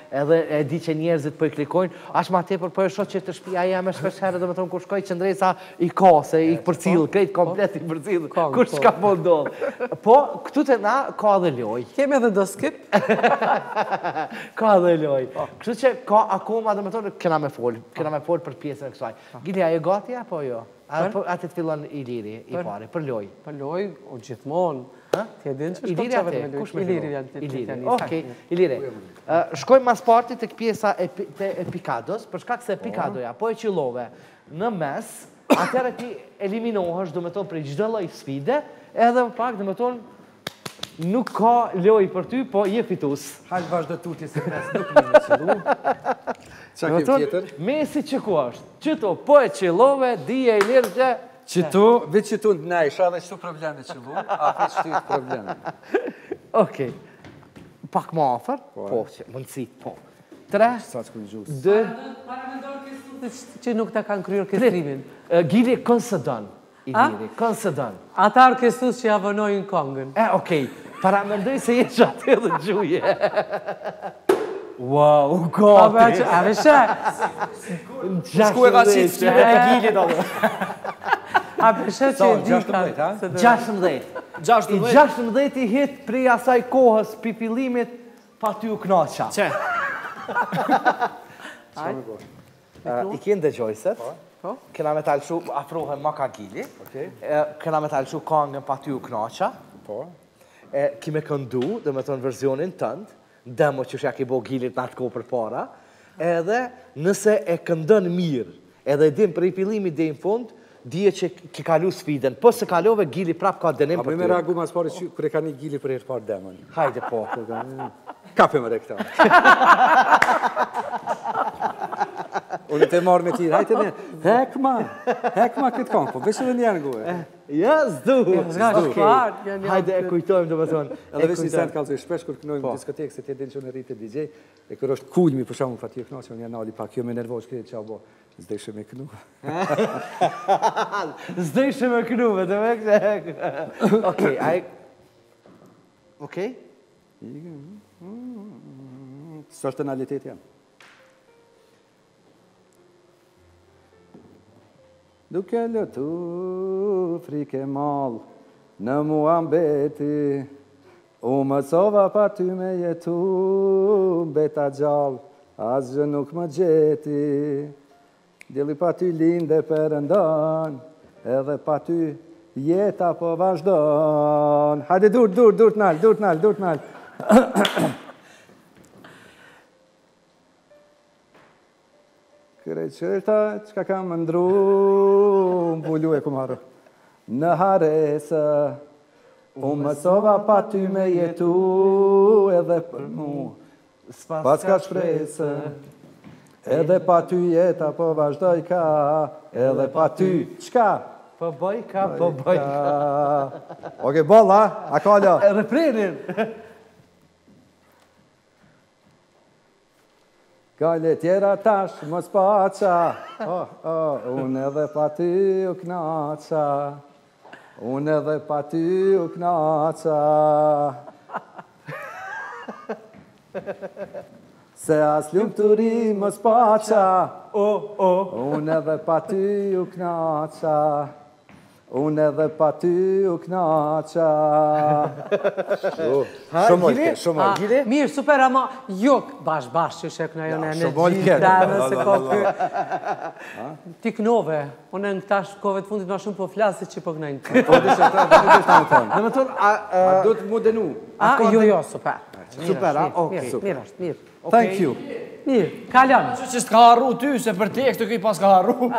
edhe e di që njerëzit po i klikojnë, ashtë ma tepër po e shoh që të shtëpia jeme shpesh herë, domethënë kur shkoj qendresa i kose, i përcjell, krejt komplet i përcjell, kush s'ka po ndodh. Po, këtu te na ka edhe lojë. Kemi edhe do skip. Ka edhe lojë. Kështu që ka akoma, domethënë kena me fol për pjesën e kësaj. Gilja, e gati apo jo? Atë të fillon Iliri i pari, për lojë. Për lojë, o gjithmonë. Ti e din që Iliri shkon atë, me kush lojë. me Iliri fillon? janë Iliri. Okej, Iliri. Shkojmë mas partit tek pjesa e pikados, për shkak se pikadoja, po e qillove në mes, atëherë ti eliminohesh, domethënë prej çdo lloj sfide, edhe më pak, domethënë nuk ka lojë për ty, po je fitues. Hajde vazhdo tutje se mes nuk më me qëllu. Qa kem tjetër? Mesi që ku është? Qëto, po e qillove, dije i lirë që... Qëtu, vetë qëtu në nejsha dhe qëtu probleme qëllu, a vetë qëtu probleme. Okej. Pak ma afer? Po, që mundësit, po. 3, Sa që kënë gjusë. 2... Që nuk ta kanë kryer orkestrimin. Gili, kënë së dënë. Iliri, kënë së dënë. Ata orkestrus që javonojnë kongën. Okej. Para mendoj se jesh atë edhe gjuje. Wow, gati. A veshe? Shku e ka qitë shtype të Gilit atë. A veshe që e di 16, ha? 16. 16 i hit prej asaj kohës pipillimit pa ty u knaqa. Që? I kjenë dëgjojset. Po. Kena me talëshu, afrohen ma ka Gili. Kena me talëshu kongën pa ty u knaqa. Po. Kime këndu, dhe me thonë versionin tëndë, demo që shja ki bo Gilit në atë kohë për para, edhe nëse e këndën mirë, edhe dim për i pillimit dhe në fund, dije që ki kalu sfiden. Po se kalove, Gili prap ka dënim A për me ty. me ragu mas pari që kërë ka një Gili për herë parë demon. Hajde po. Kape më re këta. Unë të marrë me tjirë, hajte me, hekma këtë kongë, po vesh edhe njerë ngujë. Ja, zdu. Okej. Hajde e kujtojmë, dhe me thonë. Edhe vesh një sent kalëzoj, shpesh kur kënojmë diskotekë, se ti e din që në rritë e DJ, e kërë është kulmi për shumë fa ti e kënaqë, unë janë nali pak, jo me nervosh këtë qa bo, zdejshë me kënu. Zdejshë me kënu, dhe me këtë. Okej, aj... Okej? Së është tonalitet jam. Duke lëtu frike mal, në mua mbeti, u mësova pa ty me jetu, beta gjall, asgjë nuk më gjeti. Djeli pa ty linde përëndon, edhe pa ty jeta po vazhdon. Hajde dur t'nal. Kërë qërta qka kam ndru, mbullu e kumarë. Në haresë, u mësova pa ty me jetu, edhe për mu, pas ka shpresë. Edhe pa ty jeta po vazhdoj ka, edhe pa ty, qka? Po bëj ka. Oke, bolla, a kalla? Refrenin. Gale tjera tash mos paqa, unë edhe pa ty u knaqa, unë edhe pa ty u knaqa. Se as lumëturi mos paqa, unë edhe pa ty u knaqa, unë edhe pa ty u knaqa. Shumë Gili? Mirë, super, ama jo bash që shek në jone në shumë gjithë olke. dhe se ka kë. Ti kënove, unë në këta shkove të fundit ma shumë po flasit që po kënajnë të. Po dhe që ta nuk është në tonë. Dhe me thonë, A do të mu denu? Jo, super. Super, a? Okej. Mirë është, mirë. Thank you. Mirë, kalon. Që s'ka harru ty, se për tekst të këj pas ka harru.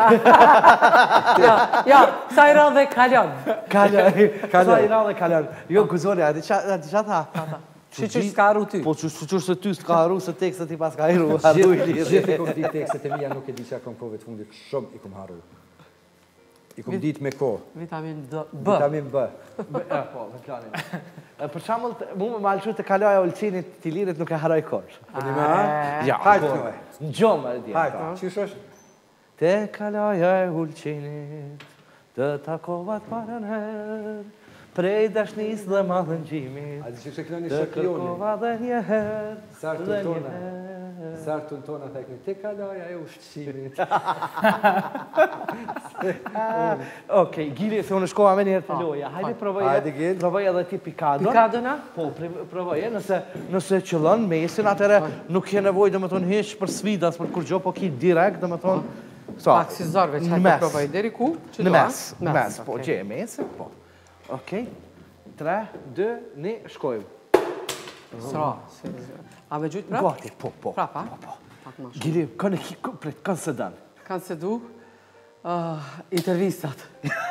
Ja, sa i radhe kalon. Kalon. Jo, guzori, a di qa tha? Që s'ka harru ty. Po që se ty s'ka harru, se tekstet i pas ka harru. Gjithë i kom ditë tekstet e mija nuk e di që a kom kove të fundit, shumë i kom harru. I kom ditë me ko. Vitamin B. Vitamin B. Po, me planin. Për shambull, mu me malëshu të kaloja Olqinit të lirit nuk e haroj kosh. Po një me ha? Ja, Hajtë kënoj. në gjomë e djetë. Hajtë, qysh është? Te kaloja e Olqinit, të takovat parën herë, prej dashnis dhe madhën gjimit, A di që kënoj një të shakioni. kërkova dhe një herë, Sa është dhe të një tona? herë. Sartun tona thekni, ti kaloja e ushqimit. Okej, Gili, se unë shkova me njerë të loja. Hajde provoj edhe ti pikadon. Pikadona? Po, provoje, nëse qëllën mesin, atëre nuk ke nevoj dhe më thonë heq për svidas, për kur gjo, po ki direkt dhe më thonë... Pak si zarve që hajtë provoj, deri ku? Në mes, po, gje e mesin, po. Okej, 3, 2, 1, shkojmë. Sra, a me gjujtë prap? Gati, po. Prapa? Gili, kanë se danë. Kanë se du? Intervistat.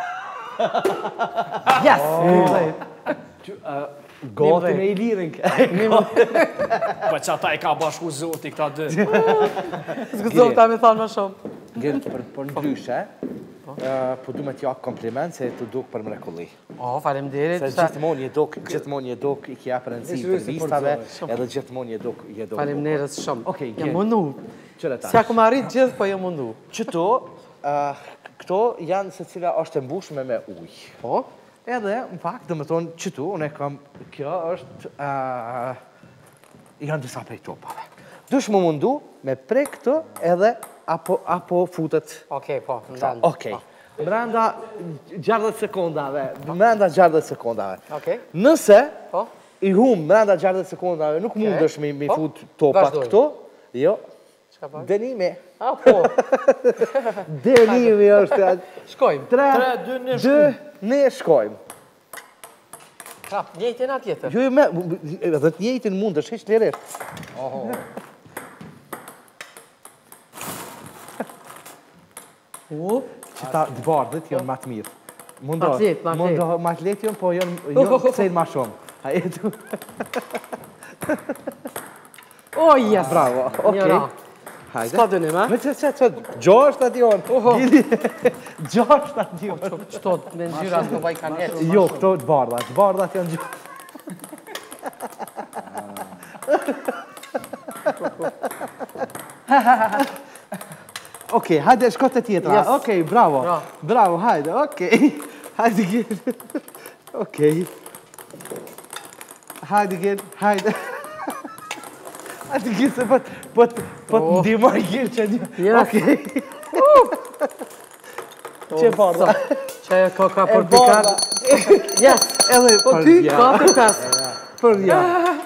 Yes! Gati me i lirin. Po që ata i ka bashku zoti këta dy. Zgëzot ta me thonë më shumë. Gili, për ndryshe, po du me t'ja kompliment se të duk për mrekulli. O, falemderit. Se gjithmon je duk i kja për nësi intervistave, edhe gjithmon je duk. Falemderit shumë. Okej, Jam mundu. Qëre ta. S'ja ku arrit gjithë, po jam mundu. Qëto, këto janë se cila është e mbushme me uj. Po? Edhe, në fakt, dhe me thonë, qëtu, unë e kam, kjo është, janë disa prej topave. Dush më mundu me prej këtë edhe apo futet. Okej, po, ndan. Okej. Brenda 60 sekundave. Brenda 60 sekundave. Okej. Nëse Po? i hum brenda 60 sekundave, nuk mundesh me fut topat këto. Jo. Çka bën? Denimi. A, po. Denimi është. Shkojmë. 3, 2, 1, shkojmë. Krap, njëjtën atjetër. Jo, edhe të njëjtin mundesh, heq lirisht. Që ta dëbardët janë matë mirë. Matlet. Matlet janë, po janë sejnë ma shumë. A jetu. O, yes. Bravo, okej. Hajde. S'ka dënim, ha? Që, gjosht atë janë. Gjosht atë janë. Qëto me ngjyra s'ka vaj kanë hetë. Jo, këto dëbardhat janë gjosht. Okej, hajde, shko të tjetra. Okej, bravo. Bravo, hajde, okej. Hajde, gjerë. Okej. Hajde, gjerë, hajde. Hajde, gjerë, se po të ndimoj gjerë që një. Okej. Që barda. Që e ka për pikar. Yes. Edhe Po ty, 4-5. për një.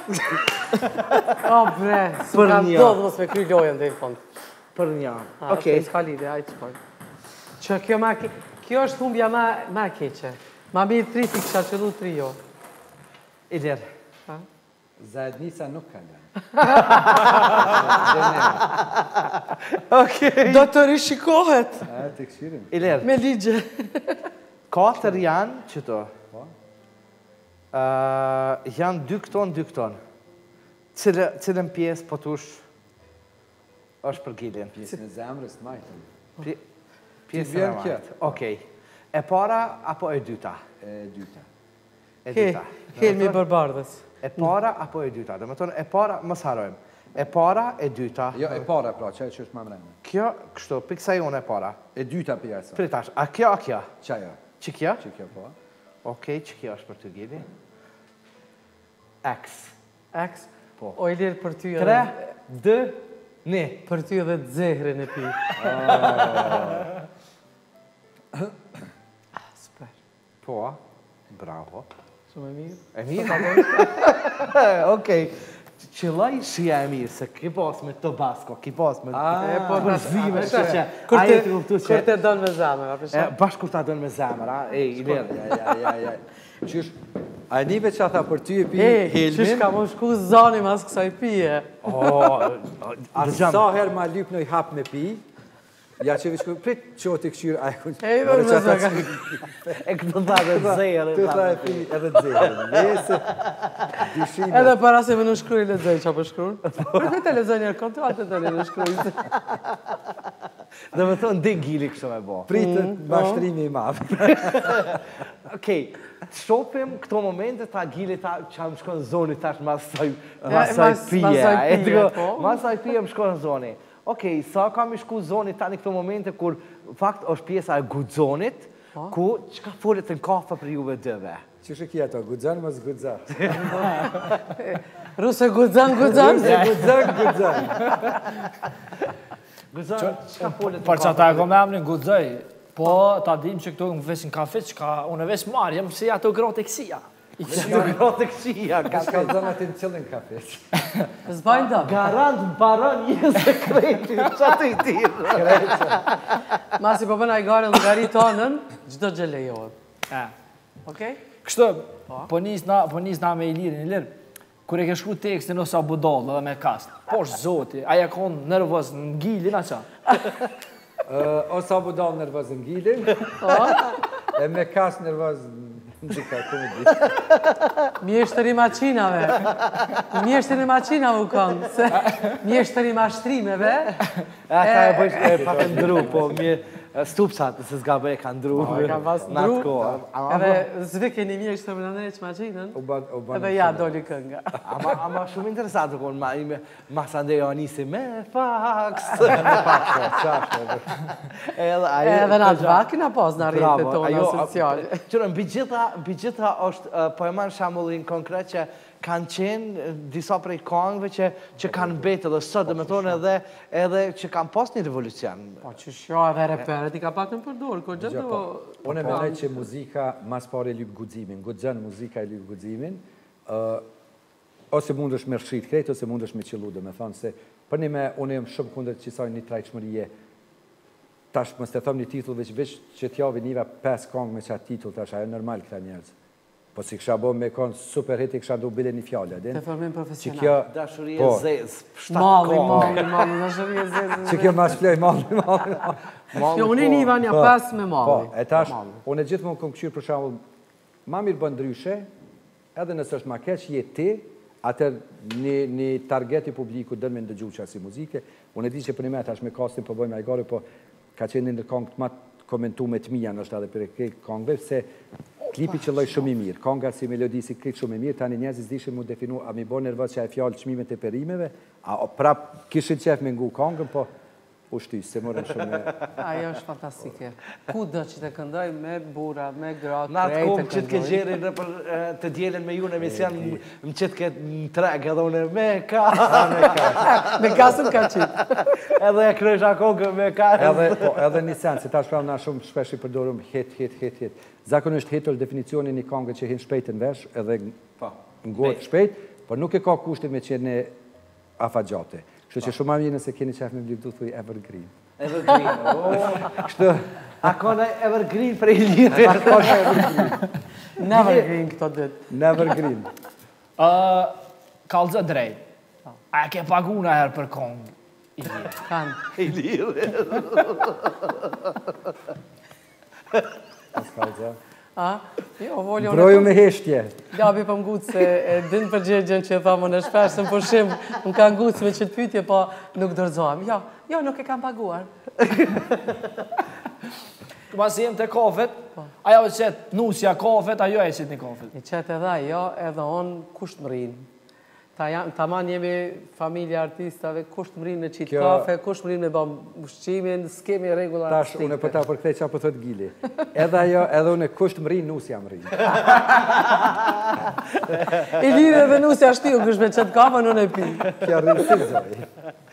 O, bre. Për S'ka një. do dhe mos me kry lojën dhe i fond. Për një. Okej. S'ka lide, hajtë shkojnë. Që kjo është humbja ma keqe. Ma mirë 3 si kësha qëllu 3 jo. Ilir. Zajednica nuk ka lënë. Okej. Do të rishikohet Të këshirim. Ilir. me ligje. 4 janë qëto. Janë 2 këton, 2 këton. Cilën pjesë po tush është për Gilin? Pjesën e zemrës të majtën. Pjesën e majtë. Okej. E para apo e dyta? E dyta. E dyta. Helmi Barbardhës. E para apo e dyta? Dhe me tonë, e para, mos harojmë. E para, e dyta. Jo, e para pra, që është ma mrejme. Kjo, kështu, piksa jonë e para. E dyta pjesa. Pritash, a kjo, a kjo? Qaja. Që kjo? Që kjo po. Okej, që kjo është për të Gili? X. X? Po. O, i lirë për ty 3, 2, 1. Për ty edhe të zehrin e pi. Super. Po, bravo. Shumë e mirë. E mirë? Okej. Qëllaj shia e mirë, se ki pas me Tabasco, ki pas me përzime, që aje të kuptu që... Kur te donë me zamër, apë Bashkë kur ta donë me zamër, a? E, i lirë. Ja. Qysh, a e nive që ata për ty e pi qysh helmin, ka më shku zani mas kësaj pije. a sa herë ma lyp në i hap me pi, ja që vishku, prit që t'i këshyrë, a e kun... Ej, vërë me zëga. E këtë tha dhe zërë. Të tha e pi edhe të zërë. Lese, dyshime. Edhe para se me në shkruj lezoj që apë shkruj. Për këtë lezoj njërë kontrolë të në shkruj. Dhe me thonë, dhe Gili kështë me bo. Pritë bashtrimi i madhë. Okej, të shopim këto momente ta Gili ta që më shkon zoni tash masaj pije. Masaj pije më shkon zoni. Okej, sa kam i shku zoni tani këto momente kur fakt është pjesa e gudzonit, ku që ka folit në kafa për juve dëve? Qështë e kja to, gudzan më zgudza. Rusë gudzan. Guzan, çka folet? Për që ta e kom emrin gudzoj, po ta dim që këtu në vesin kafe, unë ves marë, jem si ato grotë e kësia. Grotë e kësia, Ka zënë atë në qëllin kafe. Zbajnë da. Garant më baron një sekreti, që të i tirë. Masi po bëna i gare në gari tonën, gjdo gjë lejohet. Okej? Kështë, po nis na me i lirë, kur e ke shku tekstin ose abudol edhe me kast, posh zoti, aja konë nervoz në gjilin, a qa? Ose abudol nervoz në gjilin, e me kast nervoz në dika, ku më di. Mjeshtëri maqinave u kanë, se mjeshtëri mashtrimeve. Ata e bëjsh pak e ndru, po stupsat, se s'ga bëj e ka ndru. Ka pas ndru, edhe zvike një mjeshtër më nëndre që maqinën, edhe ja doli kënga. Ama shumë interesant, ma sa ndejo anisi me faks. Edhe në atë vakin a pas në rrjetet tona sociale. Qërë, mbi gjitha është, po e manë shamullin konkret që kanë qenë disa prej kongëve që kanë betë edhe sot, dhe me thonë edhe që kanë pas një revolucion. Po që shjo edhe reperet i ka pak në përdor, ko gjithë do... Unë e menoj që muzika mas pare e lypë gudzimin, gudzën muzika e lypë gudzimin, ose mund është me rëshit krejt, ose mund është me qëllu, dhe me thonë se, për një me, unë e më shumë kundër që sajnë një trajqëmërije, tash më së të thëmë një titull, veç që t'javi njëva 5 kongë me qatë titull, tash ajo normal këta njerëz. Po si kësha bo me konë super hit, i kësha do bile një fjallë, adin? Të formim profesional. Dashurije zezë, 7 Malli, dashurije zezë. Që kjo ma shplej, malli. Jo, unë i një vanja 5 me malli. Po, e tash, unë e gjithë më këmë këshyrë për shambull, ma mirë bënë ndryshe, edhe nësë është ma keq, je ti, atër një targeti publiku dërme në dëgju që asi muzike, unë e di që për një me tash me kastin po bëjmë ajgore, po ka qenë në kongë të matë komentu me të mija nështë edhe për e kej kongëve, se klipi që loj shumë i mirë, konga si melodi si krit shumë i mirë, tani njerëzit dishën mu definu, a mi bo nervës që e fjallë qmimet e perimeve, a prap kishin qef me ngu kongën, po u shtysë, se morën shumë e... Ajo është fantastike. Ku do që të këndoj me bura, me gra, në atë krejt kohë të që të ke gjeri në për të djelen me ju në emision, më që të ke në treg, edhe unë me ka. Me kasën ka qitë. Edhe e krysh akongë me ka. Edhe një sen, se ta shpram na shumë shpesh i përdorum hit. Zakonisht hit është definicioni një kongë që hinë shpejt në vesh, edhe ngojt shpejt, por nuk e ka kushtin me qenë afagjate. Kështu që shumë mirë nëse keni qef me më du thuj evergreen. Evergreen, kështu. A kone evergreen për i lirë. A kone evergreen. Nevergreen këto dit. Nevergreen. Kalzë drejt. A ke paguna herë për kongë? I lirë. Kanë. I lirë. As kalza. Jo, voljo... Broju me heshtje. Gabi për mgutë se e din përgjegjen që e thamë në shpesh, se më përshim, më ka ngutë me që të pytje, po nuk dorëzohem. Jo, nuk e kam paguar. Mas jem të kafet, ajo e qëtë nusja kafet, ajo e qëtë një kafet. I qëtë edhe ajo, edhe onë kusht më rinë. Ta man jemi familje artistave, kusht më rinë në qitë kafe, kusht më rinë me bëm ushqimin, s'kemi regula Tash, unë e përta për këtej qa për thët Gili. Edhe ajo, edhe unë e kusht më rinë, nusja më rinë. I lidhe dhe nusja shtiu, kush me qëtë kafe, në në pi. Kja rinë si zoj.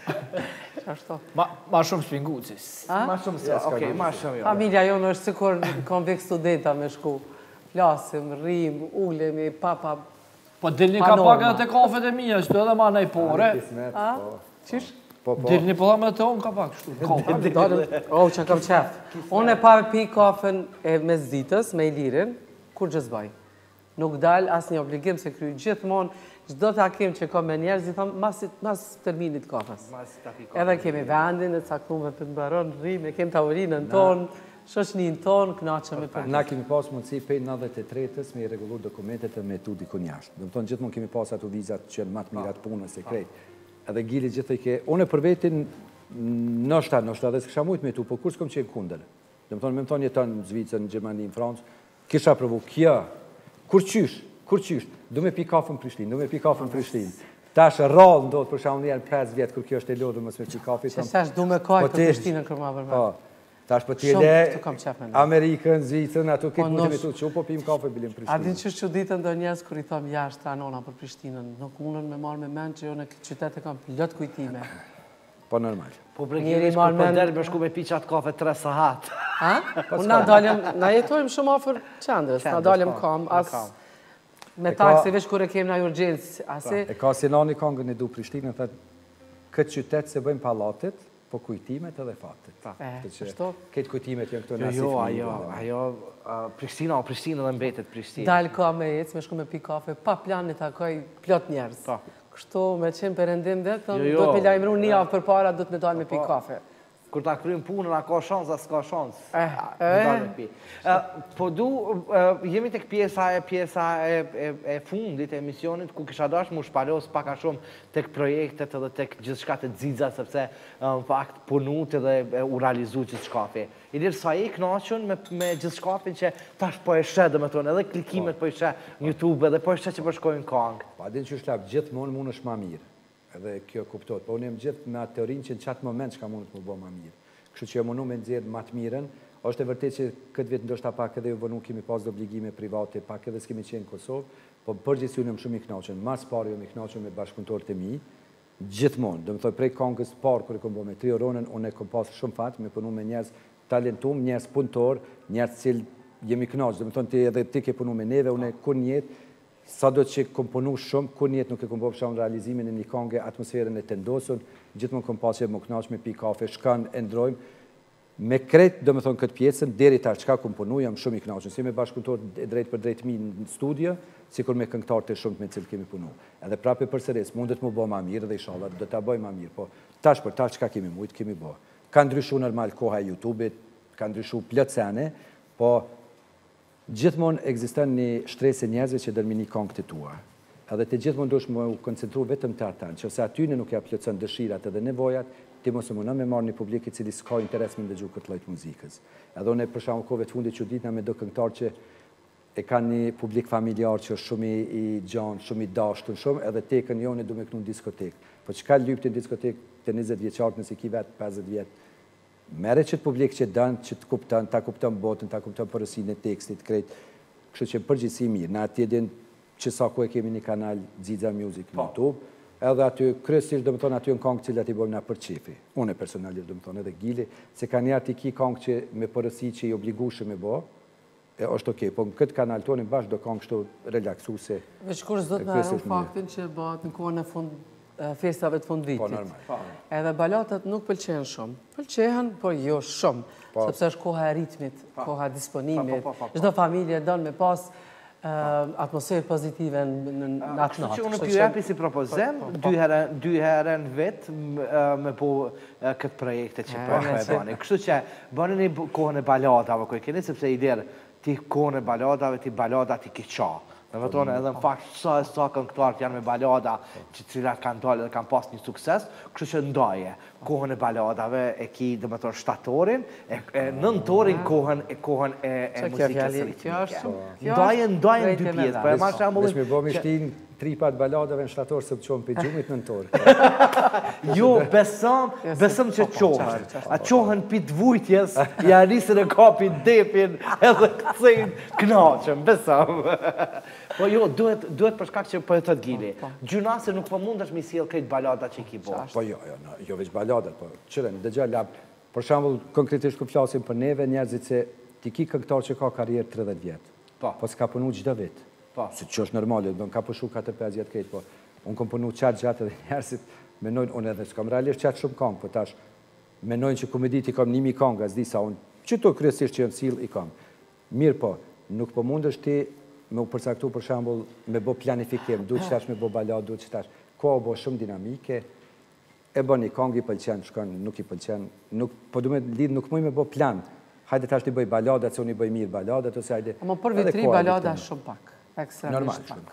Ma shumë shpingucis. Ma shumë se, okej, ma shumë jo. Familja jonë është sikur konvek studenta me shku. Flasim, rrim, ulemi, papa... Po dilni ka pak edhe të kafet e mija, qëtë edhe ma nejpore. Qish? Dilni po dhe me të unë ka pak shtu. O, që kam qef. Unë e pare pi kafen e mes ditës, me i lirin, kur gjëzbaj. Nuk dal as një obligim se kry gjithmonë, gjdo të hakim që kom me njerëz, i thamë mas terminit kafes. Edhe kemi vendin e caktume për të mbaron, rrim, e kemi tavolinën tonë, shoshnin tonë, knaqëm e për. Na kemi pas mundësi pej 93-ës me i regullu dokumentet e me tu dikun jashtë. Dëmë tonë gjithmonë kemi pas ato vizat që në matë mirat punës e krejt. Edhe Gili gjithë i ke, unë për vetin nështë dhe s'kësha mujtë me tu, po kur s'kom qenë kundër. Dëmë tonë, me më tonë jeton në Zvicën, në Gjermani, në Francë, kisha provu, kja, kur qysh, du me pi kafën Prishtinë, Tash rrallë ndodhë për shamë njerë 5 vjetë, kur kjo është e lodhë, mësë me pi kafe. Që sash du me kajtë për Prishtinën kërma vërme. Tash për tjele, këtu kam qef me ne. Amerikën, Zvicrën, ato këtë mundin e tu, që po pim kafe bilim A din Prishtinë. që ditën do njerës kër i thom jashtë anona për Prishtinën, nuk mundën me marrë me mend që jo në këtë qytet e kam plot kujtime. Po normal. Po brekimisht kur po del me shku me pi qatë kafe 3 sahat. Ha? Unë na dalim, na jetojmë shumë afër qendrës, na dalim kam, as me taksi veç kur e kem na urgjencë, asi E ka si nani kongën e du Prishtinën, thëtë këtë qytet se bëjmë pallatit, po kujtimet edhe fatit. Kështu? Këtë kujtimet janë këto në Jo, ajo, Prishtina dhe mbetet Prishtina. Dalë ka me ecë, me shku me pi kafe, pa plan në takoj plot njerës. Kështu me qenë përëndim vetëm, do të me lajmëru një avë për para, do të me dalë me pi kafe. Kur ta krymë punën, a ka shansë, a s'ka shansë. Po du, jemi tek pjesa e fundit e emisionit, ku kisha dash mu shpalos paka shumë tek projektet edhe tek gjithë shka të dzidza, sepse në fakt punut edhe u realizu gjithë shkafi. I dirë sa i knaqën me gjithë shkafin që tash po e shë dhe me tonë, edhe klikimet po e shë në YouTube, edhe po e shë që përshkojnë kongë. Pa din që shlap, gjithmonë mund është ma mirë. Edhe kjo kuptot. Po unë jem gjithë me atë teorinë që në qatë moment që ka mundet më bo ma mirë. Kështu që mundu me nëzirë ma të mirën, është e vërtet që këtë vjetë ndoshta pak edhe vënu kemi pas dhe obligime private, pak edhe s'kemi qenë në Kosovë, po përgjithsi unë jam shumë i knaqen. Mas parë jam i knaqen me bashkëpunëtorët e mi, gjithmonë. Do më thoj prej kongës parë kër e kom bo me Trioronën, unë e kom pas shumë fatë, me punu me njerëz talentum, njerëz punëtor, njerëz cilë jemi knaqë. Do më thonë edhe ti ke punu me neve, unë e kur njetë, sa do që kom punu shumë, kur njetë nuk e kom bo përshamë realizimin e një konge, atmosferën e tendosun, gjithmonë kom pas që më knaqë me pi kafe, shkan, endrojmë. Me kretë, do më thonë këtë pjesën, deri ta qka kom punu, jam shumë i knaqën. Si me bashkëpunëtor drejt për drejt mi në studio, si kur me këngëtar të shumë me cilë kemi punu. Edhe prape për sëres, mundet mu bo ma mirë dhe inshallah, do ta bëj ma mirë, po tash për tash qka kemi mujtë, kemi bo. Ka ndryshu normal koha e YouTube-it, ka ndryshu plët sene, po gjithmonë egziston një shtres e njerëzve që dërmi një kongë të tua. Edhe të gjithmonë dush më koncentru vetëm të atanë, që ose aty në nuk ja plëcën dëshirat edhe nevojat, ti mos e mundon me marrë një publik i cili s'ka interes me ndëgju këtë lloj muzikës. Edhe unë për shembull kohëve të fundit që ditna me do këngëtar që e kanë një publik familjar që është shumë i gjanë, shumë i dashtun, shumë edhe tekën jonë du me kënu në diskotekë. Po çka lypti në diskotekë të 20 vjeçart nëse ki vetë 50 vjetë? Mere që të publik që dënë, që të kuptën, ta kuptën botën, ta kuptën përësinë e tekstit, krejt, kështu që përgjithsi mirë. Na atje din që sa ku e kemi një kanal Dzidza Music në YouTube, edhe aty kryesisht do më thonë aty në kongë cilat i bojmë na për qefi. Unë personalisht do më thonë edhe Gili, se ka njerë t'i ki kongë që me përësi që i obligushë me bo, e është okej, po në këtë kanal tonë bashkë do kongë shtu relaksu se... Veç kur s'do të me arru faktin që bëhat në kohën e fund festave të fund vitit. Po, normal. Edhe balatët nuk pëlqenë shumë. Pëlqehen, po jo shumë. Sepse është koha e ritmit, koha e disponimit. Çdo familje donë me pas atmosferë pozitive në atë natë. Kështu që unë pju japi si propozem, dy herën vetë me po këtë projekte që po e bani. Kështu që bani një kohën e baladave, ku e keni, sepse i derë ti kohën e baladave, ti balada ti ki qa. Me vëtone edhe në fakt sa këngëtarët janë me balada që cilat kanë dalë dhe kanë pas një sukses, kështu që ndaje kohën e baladave e ki dhe me tonë shtatorin, e nëntorin kohën e muzikës ritmike. Ndaje në dy pjesë, për e ma shambullin... Vesh me bo mi shtin tripat baladave në shtator se të qohën për gjumit nëntorë. Jo, besëm që qohën. A qohën për të vujtjes, i arisën e kapin depin edhe këcejnë knaqën, besëm. Po jo, duhet për shkak që po e thot Gili. Gjunase nuk po mundesh mi sjell këtë balada që i ki bo. Po jo veç baladat, po qëren, dëgja lab. Për shembull, konkretisht ku flasim për neve, njerëzit se ti ki këngëtar që ka karrierë 30 vjet. Po s'ka punu çdo vit. Si që është normale, do në ka pushu 4-5 vjet këtë, po unë kom punu qatë gjatë edhe njerëzit menojnë, unë edhe s'kam realisht qatë shumë kongë, po tash menojnë që komedit i kam 1000 kongë, as di sa unë, që to kryesisht që janë sill i kam. Mirë po, nuk po mundesh ti me u përcaktu për shembull me bo planifikim, duhet që tash me bo balad, duhet që tash, ko bo shumë dinamike, e bo një kongë i pëlqen, shkon, nuk i pëlqen, po du me lidh, nuk muj me bo plan, hajde tash t'i bëj baladat, se unë i bëj mirë baladat, ose hajde... Ama për vitri balada shumë pak, ekstremisht pak.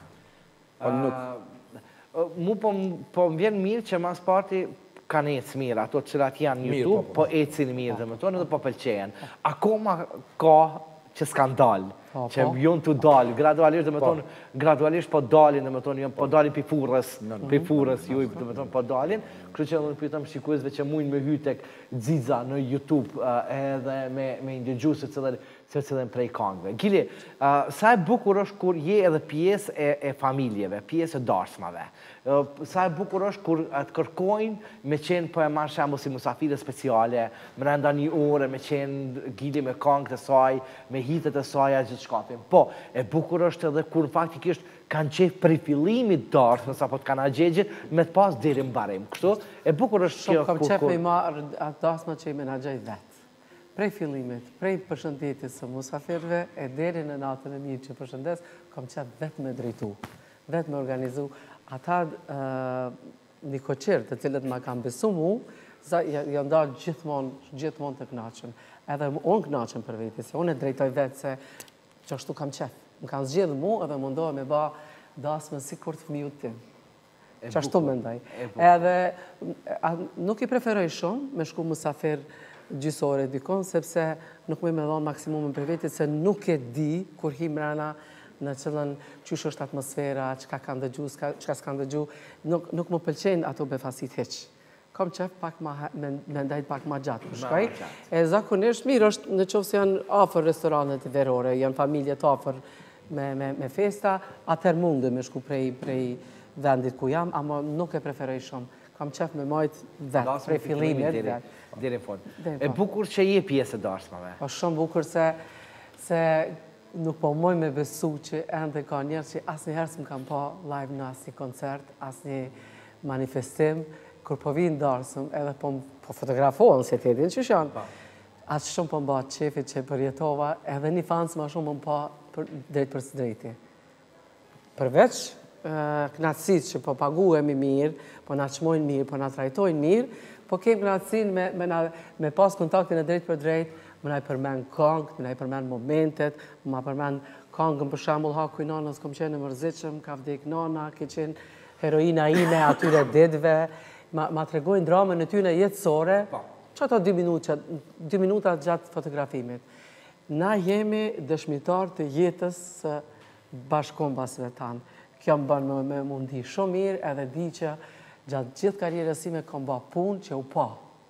Mu po më vjen mirë që mas parti kanë ecë mirë, ato cilat janë në YouTube, po ecin mirë dhe më tonë edhe po pëlqejen. Akoma ka që skandal. që jonë të dalë, gradualisht, dhe me tonë, gradualisht po dalin, dhe me tonë, po dalin për furës, ju, dhe me tonë, po dalin, kërë që në pytëm shikuesve që mujnë me hytek Ziza në YouTube edhe me indëgju se cilën prej kangve. Gili, sa e bukur është kur je edhe pjesë e familjeve, pjesë e dashmave. Sa e bukur është kur të kërkojnë me qenë, po e marrë shembull si musafire speciale, brenda një ore me qenë Gili me kangët e saj, me hitet e saj, gjithë shkapin. Po, e bukur është edhe kur faktikisht kanë qef për i fillimit dashmës, apo të kanë agjegjit, me të pas deri në barim. Kështu, e bukur është kjo... Shumë kam qef me i marrë atë dashma që i menagjaj vetë. Prej fillimit, prej përshëndetjes së musafirve, e deri në natën e mirë që përshëndes, kam qef vetë me drejtu, vetë me organizu. Ata një koqirë të cilët ma kam besu mu, janë dalë gjithmonë të knaqën. Edhe unë knaqën për veti, se unë e drejtoj vetë se që ashtu kam qef. Më kanë zgjedhë mu edhe mundohë me ba dasmën si kur të fëmijut tim. Që ashtu më ndaj. Edhe nuk i preferoj shumë me shku musafir gjysore dikon, sepse nuk me dhonë maksimumën për veti, se nuk e di kur hi mrena në qëllën qysh është atmosfera, qka kanë dëgju, qka s'kanë dëgju, nuk më pëlqenë ato befasit heq. Kam qef me ndajt pak ma gjatë për shkaj. E zakonisht mirë është në qofë se janë afer restoranet verore, janë familje të afer me festa, atër mundë me shku prej vendit ku jam, ama nuk e preferoj shumë. Kam qef me majtë vetë, prej fillimit vetë. Dere fond. E bukur që je pjesë e dashmave. Po shumë bukur se nuk po moj me besu që ende ka njerë që asë njëherë s'm kam pa live në asë një koncert, asë një manifestim, kur po vinë darsëm, edhe po fotografohen se t'jedin që shanë. Asë shumë po mba qefit që përjetova, edhe një fansë ma shumë më mba drejt për së drejti. Përveç knatësit që po paguemi mirë, po na qmojnë mirë, po na trajtojnë mirë, po kem knatësin me pas kontaktin e drejt për drejt, më na i përmen kongë, më na i përmen momentet, më na përmen kongën për shambull haku i nanës, kom qenë mërzitshëm, ka vdek nana, ke qenë heroina ime atyre ditëve, ma tregojnë dramën e tyne jetësore, që ato 2 minuta gjatë fotografimit. Na jemi dëshmitar të jetës së bashkombasve tanë. Kjo më banë me mundi shumë mirë, edhe di që gjatë gjithë karierës ime kom ba punë që u pa.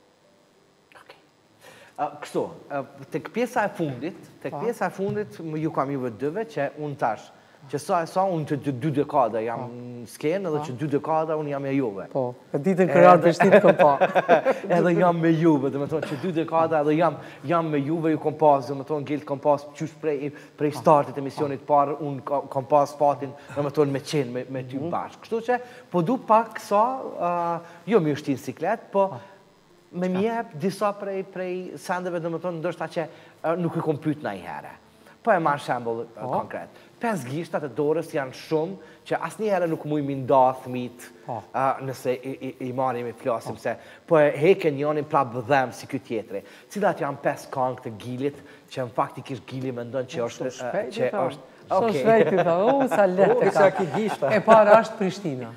Kështu, tek pjesa e fundit, ju kam juve dëve që unë tash, që sa unë që 2 dekada jam skenë, edhe që 2 dekada unë jam me juve. Po, e ditën kërjar për shtitë kom pa. Edhe jam me juve, dhe me tonë që 2 dekada edhe jam me juve, ju kom pas, dhe me tonë giltë kom pas qysh prej startit emisionit parë, unë kom pas fatin, dhe me tonë me qenë me ty bashkë. Kështu që, po du pak sa, jo mi është siklet, po me mjep disa prej sendeve, dhe me tonë ndërsta që nuk i kom pyt na i here. Po e marrë shembull konkret. 5 gishtat e dorës janë shumë që asë një herë nuk muj mi nda thmit nëse i marim i flasim se po e heke njënin pra bëdhem si kjo tjetëri. Cilat janë 5 kangë të Gilit që në faktikisht Gili me ndonë që është... Shumë shvejti, sa letë e ka. E para është Prishtina.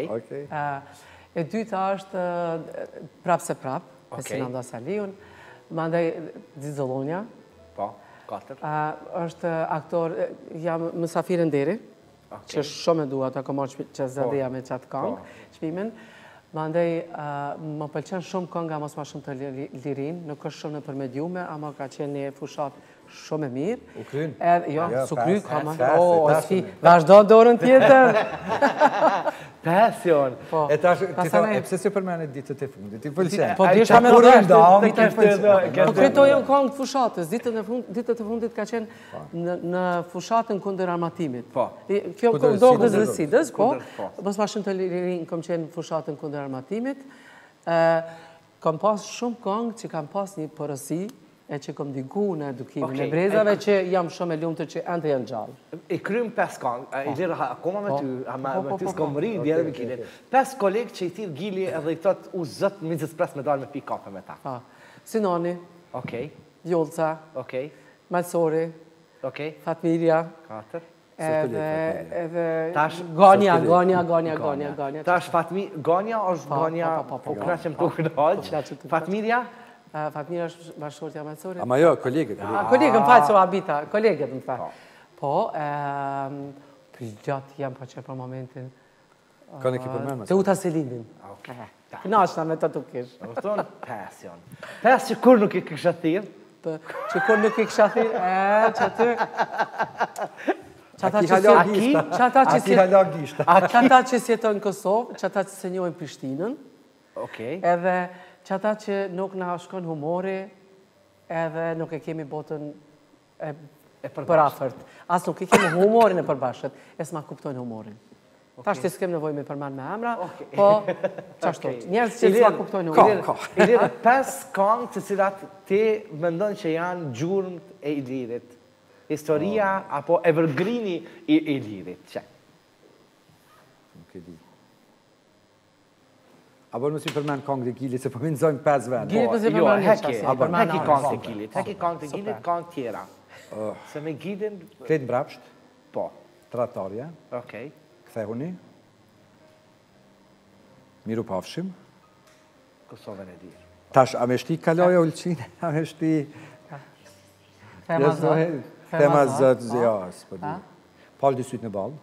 E dyta është prap se prap, e Sinanda Saliun. Mandaj Zizolonja. Po. 4. është aktor, jam Mësafir Nderi, që shumë e duha të ako marrë që zëdheja me qatë kongë, qmimin. Mandej, më pëlqen shumë konga, mos ma shumë të lirin, nuk është shumë në përmediume, ama ka qenë një fushat shumë e mirë. U kryn? Jo, su kry, ka ma. Vazhdo dorën tjetër. Passion. E tash, e pëse si përmenit ditët e fundit? Ti pëlqen? Po disha me rrështë. Po krytojnë kongë të fushatës. Ditët e fundit ka qenë në fushatën kunder armatimit. Kjo do gëzësidës, po. Mos ma shumë të lirin, kom qenë fushatën kunder armatimit. Kam pas shumë kongë që kam pas një përësi, e që kom digu në edukimin e brezave që jam shumë e lumë të që ente janë gjallë. I krym 5 kongë, i lirë akoma me ty s'kom rrinë, djerë me kilin. 5 kolegë që i thirë Gili edhe i thot u zëtë mizës pres me dalë me pi kafe me ta. Sinoni, Jolca, Malsori, Fatmirja, edhe Ganja. Tash Ganja është Ganja, po knaqem të kënaqë, Fatmirja, Fatmirja është bashkëshortja Malsori. Ama jo, kolegët. Kolegët më falë që o abita, kolegët më falë. Po, për gjatë jam pa që për momentin. Ka në ki përmen, Të uta Selinin. Knashna me të kish. Do thonë pasion. Pas që kur nuk i kisha thirr, Që kur nuk i kësha thirë, që ty... Aki halak gishta. Qata që sjetojnë në Kosovë, qata që se njojnë Prishtinën, edhe qata që nuk na shkon humori, edhe nuk e kemi botën për afërt. As nuk e kemi humorin e përbashkët, e s'ma kuptojnë humorin. Tash të s'kem nevoj me përman me emra, po qashtu, njerës që s'ma kuptojnë humorin. Ilirë, 5 këngë të cilat ti mendon që janë gjurmët e Ilirit. Historia apo evergreeni i Ilirit. Që? Nuk e di. Apo nësi përmen këngë të Gilit, se përminzojmë 5 vende. Gilit nësi përmen një qasë. Heki këngë të Gilit, heki këngë të Gilit, këngë tjera. Se me Gilin... Kletë mbrapsht. Po. Tratarja. Okej. Kthehuni. Miru pafshim. Kosovën e dirë. Tash, a me shti kaloja Ulqin? A me shti... Thema zot. Thema zot, ja, s'po di. Palë dy sytë në balë.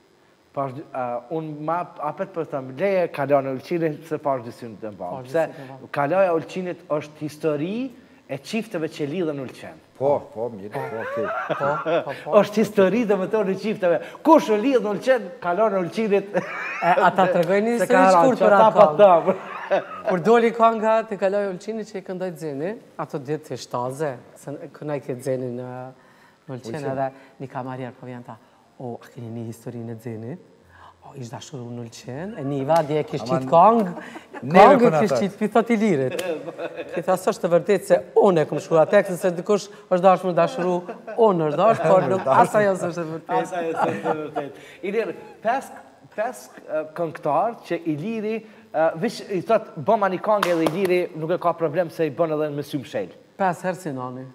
Unë ma apet për thëmë, leje kaloja Ulqinit se pash dy sytë në balë. Pse kaloja Ulqinit është histori e qifteve që lidhen Ulqen. Po, mirë, po, okej. është histori dhe më tonë në qifteve. Kush u lidhë në Ulqen, kalon në Ulqinit. Ata të regojnë një histori shkurt për atë kongë. Kur doli konga të kaloj Ulqinit që i këndoj Dzeni, ato ditë të shtaze, se kënaj këtë Dzeni në Ulqen, edhe një kamarjer po vjen ta, a keni një histori në Dzeni? Ishtë dashuru në Ulqen, e një vadje kishtë qitë kongë, kongë kishtë qitë pithot Ilirit. Kita së është të vërtet se unë e këmë shkura tekstin, se dikush është dashuru, unë është dashur, por nuk asa jo së është të vërtet. Asa jo së është të vërtet. Ilirë, 5 këngëtarë që Iliri, vish i thotë, bëma një kongë edhe Iliri nuk e ka problem se i bën edhe në mësym shelë. 5 herë Sinani.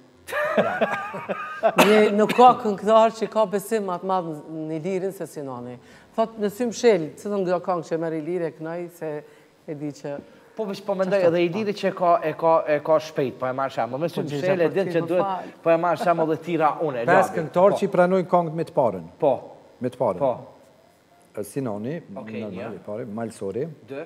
Nuk ka këngëtar që ka besim atë madhë në Ilirin se Sinani. Thotë në symë shelë, që të nga kongë që merë Iliri e kënaj, se e di që... Po vish po mendoj edhe Iliri që e ka shpejt, po e marrë shemë. Më symë shelë e din që duhet, po e marrë shemë dhe tira une. 5 këngëtarë që i pranojnë kongët me të parën. Po. Me të parën. Po. Sinani, Malsori. 2.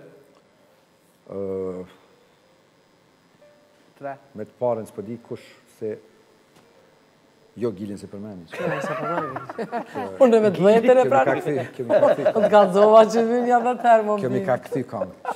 3. Me të parën s'po di kush se... Jo Gilin se përmeni. Unë me të dhejtën e pranë. Kjo mi ka këthi. Unë të kalzova që vinja dhe termo. Kjo mi ka këthi kongë.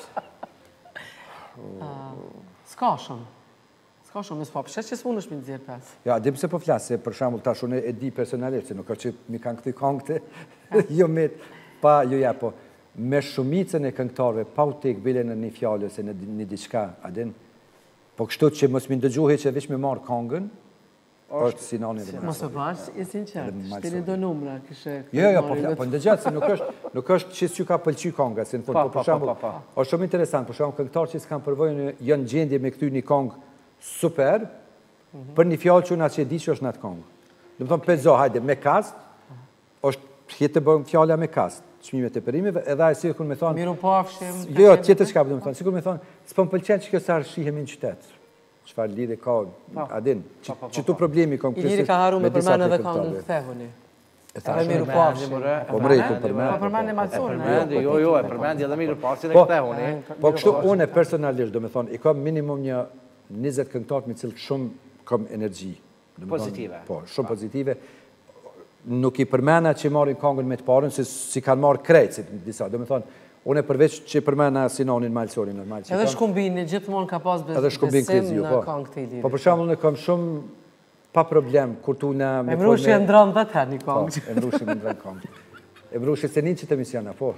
Ska shumë. Ska shumë, mis po përshet që s'mun është mi nëzirë 5. Ja, dhe pëse po flasë, se për shambull tash unë e di personalisht, se nuk është që mi kanë këthi kongëte, jo po, me shumicën e këngëtarve, pa u tek bile në një fjallë, se në një diçka, adin, po kështu që mos mi ndëgjuhi që vish me marë kongën, është Sinani dhe Mos e bashkë, i sinqertë, shtini do numra, kështë... Jo, po ndëgjatë, se nuk është që s'ju ka pëlqy konga, se në fund, po për shambull, është shumë interesant, për shambull, këngëtarë që s'kanë përvojnë janë gjendje me këty një kongë super, për një fjallë që unë atë që e di që është në atë kongë. Dhe më thonë, pezo, hajde, me kast, është jetë të bëjmë fjallëja me kast, çmimet e perimive, edhe a e si kur me thonë... Miru pafshim... Jo, tjetër çka do të thonë, sikur me thonë, s'po më pëlqen që kjo sa shihemi në qytet. Çfarë lidhje ka, adin, që tu problemi kom kërësit... Iliri ka haru me përmene dhe kongën këthehuni. Edhe miru pafshim. Po mrejku përmene. Po përmene malësone. Jo, e përmendi edhe miru pafshim e këthehuni. Po kështu unë personalisht, do me thonë, i kam minimum një 20 këngëtarë me cilë shumë kam energji. Pozitive. Po, shumë pozitive. Nuk i përmena që marrin kongën me të parën, se si kanë marrë krejt, si disa, do me thonë, unë e përveç që përmena Sinanin Malsorin, normal. Edhe Shkumbini, gjithmonë ka pas besim në kongë të Ilirit. Po për shembull, ne kam shumë pa problem kur tu na... Emrushi e ndronë dhe të një kongë. Emrushi me ndronë kongë. Emrushi se një që të misiona, po.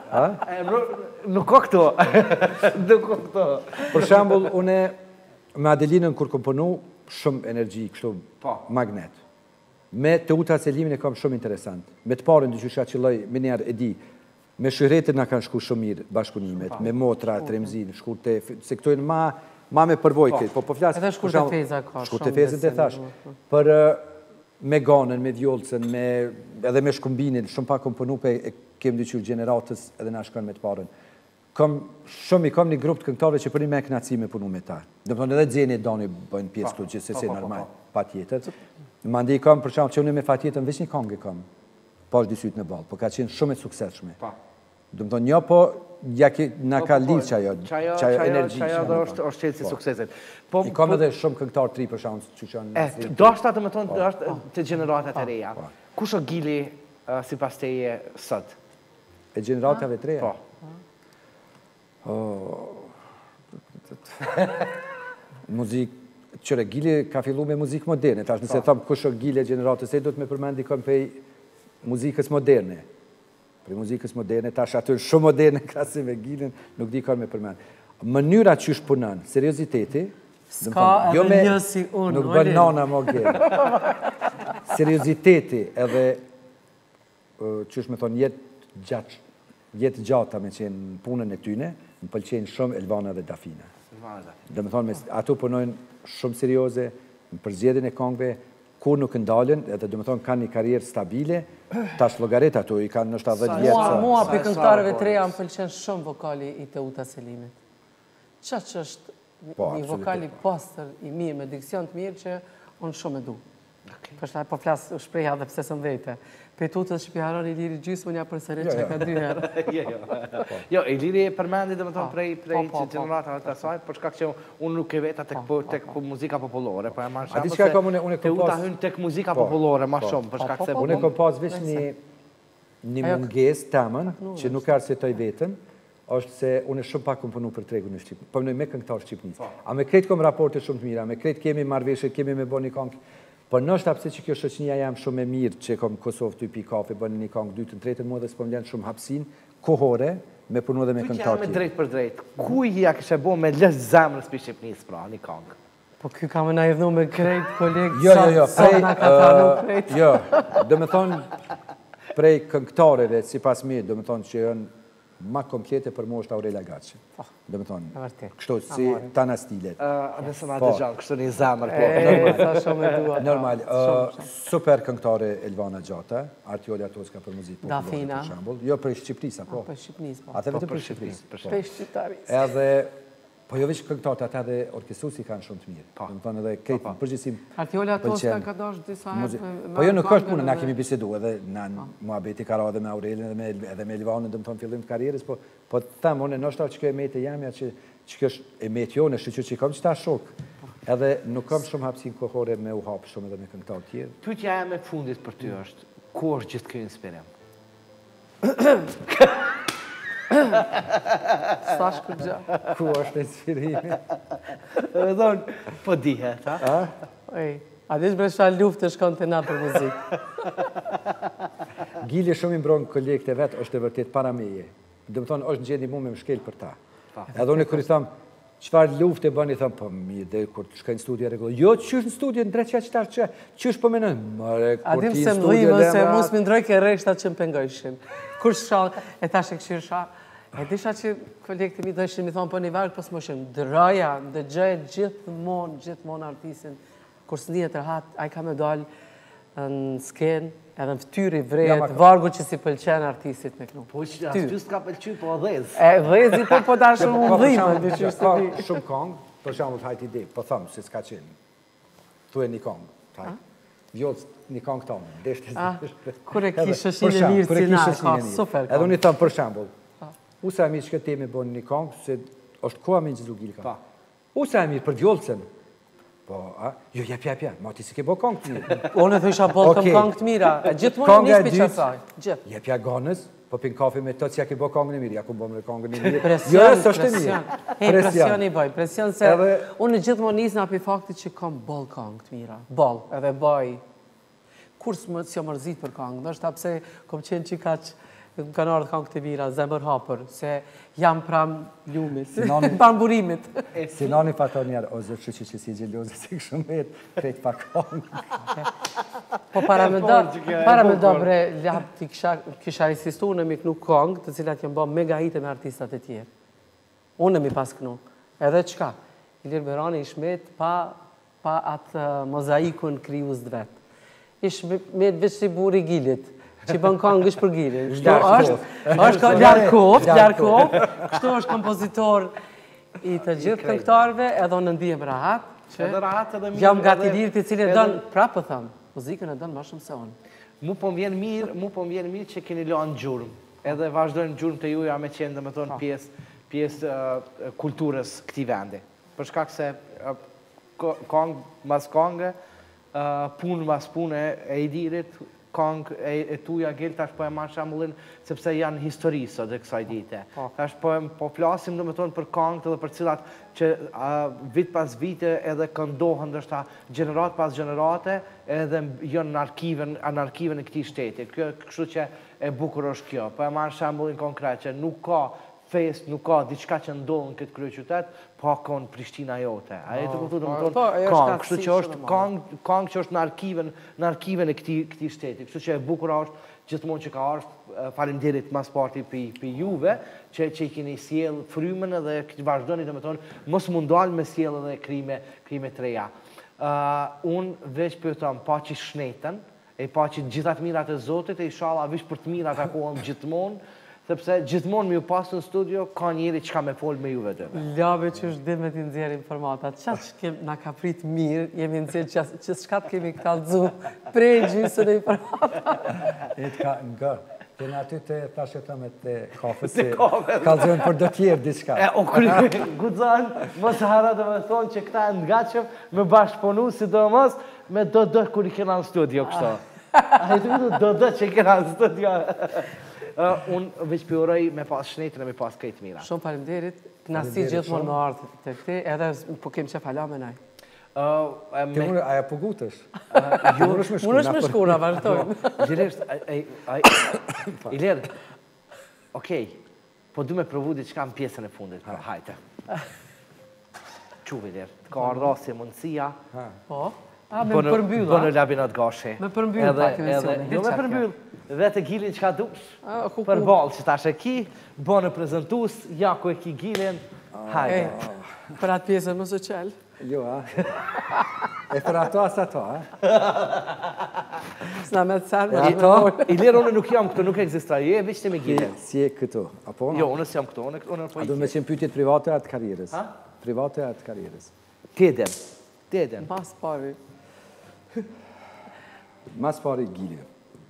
Nuk ka këto. Nuk ka këto. Për shembull, une me Adelinën kur komponu, shumë energji, kështu magnet. Me të Uta Selimin e kam shumë interesant. Me të parën dy qysha që loj, me njerë e di, me Shëhretin nga kanë shku shumë mirë bashkunimet, me Motra, Tremzin, Shkurte, se këto e në ma me përvoj këtë. Po flasë... Edhe Shkurte Feza ka shumë. Shkurte Fezën të thash. Për me Ganën, me Vjollcën, edhe me Shkumbinin, shumë pa komponu pe e kem dyqyr generatës edhe nga shkon me të parën. Kam një grup të këngëtarëve që për një me knacime punu me ta. Dhe më thonë edhe Dzeni e Dani bëjnë pjesë këtu, që se normal, pa tjetër. Ma ndi kam për shkak që unë me fatjetën veç një këngë kam. Pas dy sytë në ballë, po ka qenë shumë e suksesshme. Po. Do të thonë jo, po ja na ka lidh çajo. Çajo energji. Çajo është çelësi i suksesit. Po I kam edhe shumë këngëtar tri për shkak që janë. Dashta do të thonë është të gjeneratat e reja. Kush është Gili sipas teje sot? E gjeneratave të reja. Po. Muzikë Qëre, Gili ka fillu me muzikë moderne. Tash nëse thëmë kush është Gili e gjeneratës e do të me përmendi kom pej muzikës moderne. Për muzikës moderne, tash aty shumë moderne krasi me Gilin, nuk di kam me përmendi. Mënyra që është punën, serioziteti, Ska edhe një si unë, nuk bën nana më gjerë. Serioziteti edhe që është me thonë jetë gjata me qenë punën e tyne, më pëlqenë shumë Elvana dhe Dafina. Dhe me thonë, ato punojnë shumë serioze, në përzgjedhjen e këngëve, kur nuk ndalen, edhe dhe me thonë, kanë një karrierë stabile, tash llogarit ato, i kanë nështë 10 vjetë. Mua për këngëtarëve të reja më pëlqen shumë vokali i Teuta Selimit. Qa që është një vokali pastër i mirë, me diksion të mirë që unë shumë e du. Përshtaj po flasë shpreja dhe pse së mvete. Pe tutës shpiharon i liri gjysë, unë ja përsërit që ka 2 herë. Jo, i liri përmendi dhe më tonë prej generatave të asaj, për shkak që unë nuk e veta tek muzika populore. Po e marrë shamë se Teuta hynë tek muzika populore ma shumë, për shkak se... Unë e kom pas veç një munges temën, që nuk arsyetoj vetën, është se unë shumë pak kom punu për tregun në Shqipë. Pëmnoj me këngëtar Shqipnis. A me krejt kom raporte shumë të mira, me krejt kemi marrëveshje, kemi me bo një këngë. Po nështë apse që kjo shoqënia jam shumë e mirë që kom Kosovë të pi kafe, bënë një këngë 2 të 3 mua dhe s'pom lënë shumë hapsin, kohore, me punu dhe me këngëtar tjerë. Drejt për drejt, ku i ja kështë bo me lës zemrës për Shqipnis, pra, një këngë? Po kjo ka me na idhnu me krejt, kolegë, Jo, sa na ka thanu krejt. Jo, do me thonë, prej këngëtareve, si pas mirë, do me thonë që janë ma komplete për mo është Aurela Gaci. Do me thonë, kështu si tana stilet. Nëse ma të gjanë, kështu një zamër, po. Normal, super këngëtare Elvana Gjata, Artiolia Toska për muzikë populore, Dafina. për shambull. Jo, për Shqipërisa, po. Për Shqipëris, po. Ate vetë për Shqipëris. Për Shqiptaris. Edhe, po jo veç këngëtarët, ata dhe orkestrusi kanë shumë të mirë. Do me thonë edhe krejtë përgjithësim Artiolia Toska ka dosh disa herë. Po jo nuk është punë, na kemi bisedu edhe në muhabeti ka ra edhe me Aurelin edhe me Elvanën, do me thonë fillim të karrierës, po të thamë, unë nështë që kjo e metë e jamja, që kjo është e metë jo, në shqyqyr që i kam që ta shok. Edhe nuk kam shumë hapsin kohore me u hapë shumë edhe me këngëtarë tjerë. Pyetja e me fundit për ty është, ku është gjithë kjo inspirim? Sa shkërgja. Ku është inspirimi? Dhe thonë, po dihet, ha? A dish bre shfa luft të shkon të na për muzikë. Gili shumë i mbronë kolegët e vetë, është e vërtet para meje. Dhe më thonë, është në gjendi mu me më shkel për ta. Edhe unë kërë i thamë, qëfar luft e bëni, thamë, po mi dhe kur të shkaj në studia regullë. Jo, qysh në studia, në drejtë qëtar që, qysh po menën? A dim se më dhujmë, se mus më ndroj ke rejshta që më pengojshin. Kur shal, e tash e këshirë sha, e disha që kolegët e mi dojshin mi thonë, po një vargë, po s'moshin, dëraja, dëgjaj gjithmonë artistin, kur së ndihet rëhat, a i ka me dalë në skenë, edhe në ftyri vrejt, vargu që si pëlqen artistit me knu. Po që asë s'ka pëlqy, po dhezë. E dhezi po da shumë më dhime. Ka shumë kongë, për shumë të hajt ide, po thëmë, se s'ka qenë. Tu e një kongë, vjollës një kongë tonë, deshtë. Kure kishë shine mirë si na, ka super kongë. Edhe unë i thëmë, për shambull, usa e mirë që këtë temi bënë një kongë, se është koha me një gjithu gilë ka. Usa e mirë për vjollësën, po, jo, jepja, ma ti si ke bo kongë të mirë. Unë e thësha bolë këm kongë të mira, gjithë mund njës për qasaj, gjithë. Jepja ganës, po pinë kafe me të që ja ke bo kongën e mirë, ja ku bo me kongën e mirë. Presion, presion i bëj, presion se unë gjithë mund njës nga për fakti që kom bolë kongë të mira, bolë, edhe bëj, kur s'jo mërzit për kongë, nështë apse kom qenë që ka që më kanë ardhë kongë të mira, zemër hapër, se jam pram ljumit, pram burimit. Si nani pa të njerë, o zërë që si gjelozë, si kështë metë, krejtë pa kongë. Po para me do bre, ljap ti kisha insistu në mi knu kongë, të cilat jam bo mega hite me artistat e tjerë. Unë mi pas knu. Edhe qka? Ilir Berani ish met pa atë mozaikun kryus dë vetë. Ish met veç si buri Gilit, që i bën kongë është për Gilin. është Ljarkov, kështu është kompozitor i të gjithë këngëtarëve, edhe në ndihem rahat, që jam gati lirë të cilë e donë, prapë thëmë, muzikën e dënë ma shumë se unë. Mu po më vjen mirë që keni lanë gjurëm. Edhe vazhdojnë gjurëm të juja me qenë, dhe me thonë, pjesë kulturës këti vendi. Për shkak se kongë mas kongë, punë mas punë e i dirit, kongë e tuja gilë, tash po e marrë shambullin, sepse janë historisë dhe kësaj dite. Tash po flasim, dhe me thonë, për kongët edhe për cilat që vit pas vite edhe këndohën, dhe shta gjenerat pas gjenerate, edhe jënë në arkivën e këti shteti. Kështu që e bukur është kjo. Po e marrë shambullin konkret që nuk ka fest, nuk ka diçka që ndohën këtë krye qytet, po ka në Prishtina jote. A e të kuptu dhe më tonë kongë, kështu që është kongë që është në arkivën e këti shteti. Kështu që e bukur është gjithmonë që ka është faleminderit mas parti për juve, që i keni sjellë frymën edhe vazhdoni dhe më tonë, mos mundal me sjellë edhe krime të reja. Unë veç pyetëm, pa që shnetën, e pa që gjithat mirat e Zotit, e inshallah vish për të mirat akohem gjithmonë, sepse gjithmonë mi u pasë në studio, ka njeri që ka me folë me juve dëve. Labe që është dhe me t'i nëzjerë informatat. Qatë që nga ka prit mirë, jemi nëzjerë që shkatë kemi këta dzu prej gjysën e informatat. E t'ka nga, të në aty të thashe me të kafe, se kalzojnë për do tjerë diska. O kërë, gudzan, mos hara dhe me thonë që këta e ngacëm me bashkëponu, si do mos, me do kër i kena në studio kështo. A i të vidu do që i kena në studio. Unë veç përëroj me pas shnetën e me pas krejtë mira. Shumë falemderit, knasi gjithmonë me ardhë të këti, edhe po kemë që fala me naj. Ti mune, aja po gutësh? Unë është me shkura, vazhdojmë. Gjirisht, Ilir, okej, po du me provu diçka në pjesën e fundit, hajte. Quvi, Ilir, ka ardhasi mundësia. Po? A, me përmbyllë, a? Bënë labinat gashi. Me përmbyllë pak emisionin. Jo me përmbyllë, dhe të gilin që ka dush, për balë që ta shë ki, bënë prezentus, ja ku e ki gilin, hajde. Për atë pjesën më së qelë. Jo, a? E për ato as ato, a? S'na me të sarë, Ilir, unë nuk jam këtu, nuk eksistra, je veç të me gilin. Si e këtu, apo? Jo, unë s'jam këtu, unë po i A du me qenë pytjet private atë karierës? Private atë karierës. Teden. Mas pari. Mas pari Gili,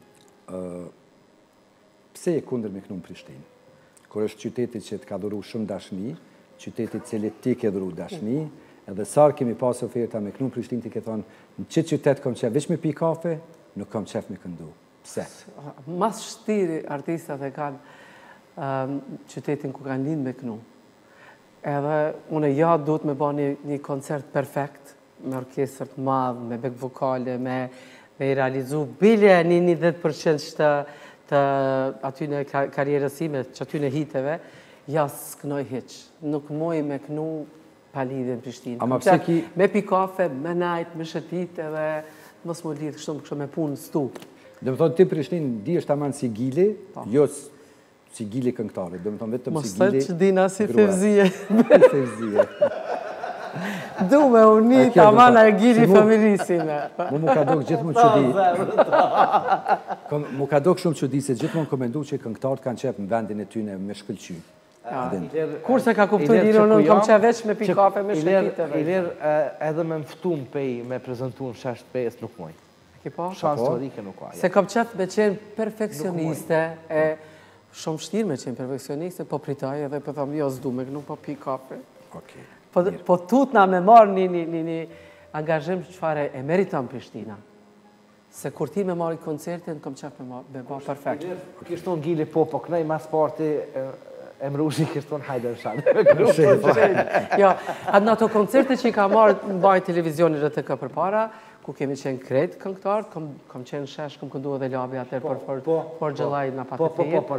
pse e kunder me kënu në Prishtinë? Kër është qytetit që të ka dhuru shumë dashni, qytetit cilit ti ke dhuru dashni, edhe sarë kemi pas oferta me kënu në Prishtinë ti ke thonë, në që qytet kom qef veç me pi kafe, nuk kom qef me këndu. Pse? Mas shtiri artistat e kanë qytetin ku kanë lind me kënu. Edhe unë ja duhet me ba një koncert perfekt, me orkestër të madhë, me bek vokale, me i realizu bile një 10% të aty në karierës ime, që aty në hiteve, ja s'knoj hiq. Nuk moj me kënu palidhe në Prishtinë. Me pi kafe, me najt, me shëtit, edhe mos më lidhë kështu me punë në stu. Dhe më thonë, ti Prishtinë di është aman si Gili, jo si Gili këngëtare. Dhe më thonë, vetëm si Gili... Mos thët që dina si Fevzije. Fevzije. Du me unit, aman e Gili familisime. Mu ka dok gjithmonë që di... Mu ka dok shumë që di se gjithmonë komendu që këngëtarët kanë qep në vendin e tyne me shkëllqy. Kur se ka kuptu Iliro, në kom që veç me pi kafe, me shkëllqiteve. Ilir, edhe me mftum pej, me prezentu në 6-5 nuk moj. Shansë të rike nuk ka. Se kom qef me qenë perfekcioniste, shumë shtirë me qenë perfekcioniste, po pritaj edhe për thamë, jo s'du me kënu, po pi kafe. Po tutna me marë një angazhim që fare e meriton Prishtina. Se kur ti me marë i koncertin, kom qef me ba perfekt. Kishtu në Gili po kënej mas parti, e mrushi kishtu në hajde në shanë. Jo, atë në ato koncerte që i ka marë në baj televizionit dhe të ka për para, ku kemi qenë krejt këngëtarët, kom qenë shesh, kom këndu edhe labi atër për Gjëllaj në patë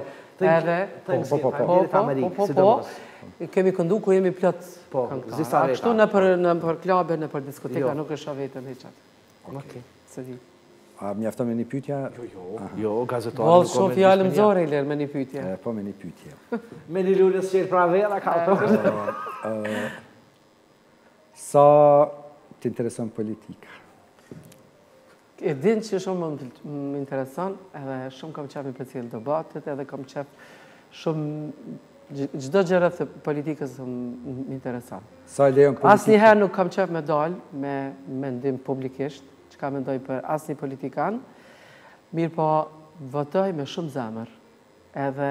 fejë. Kemi këndu ku jemi plët këngëtarë. Ashtu në për klabe, në për diskoteka, nuk është vetëm heqat. A mjafton me një pytja? Jo, gazetarë. Volë shumë fjallëm zore, Ilir, me një pytja. Po, me një pytja. Me një lullës qërë pra vera, ka të. Sa të intereson politika? E din që shumë më intereson, edhe shumë kam qef me për cilë debatet, edhe kam qef shumë... Gjdo gjërët të politikës më intereson. Sa e lejon politika? As njëherë nuk kam qef me dalë, me mendim publikisht, që ka mendoj për asnjë politikan, mirë po votoj me shumë zemër. Edhe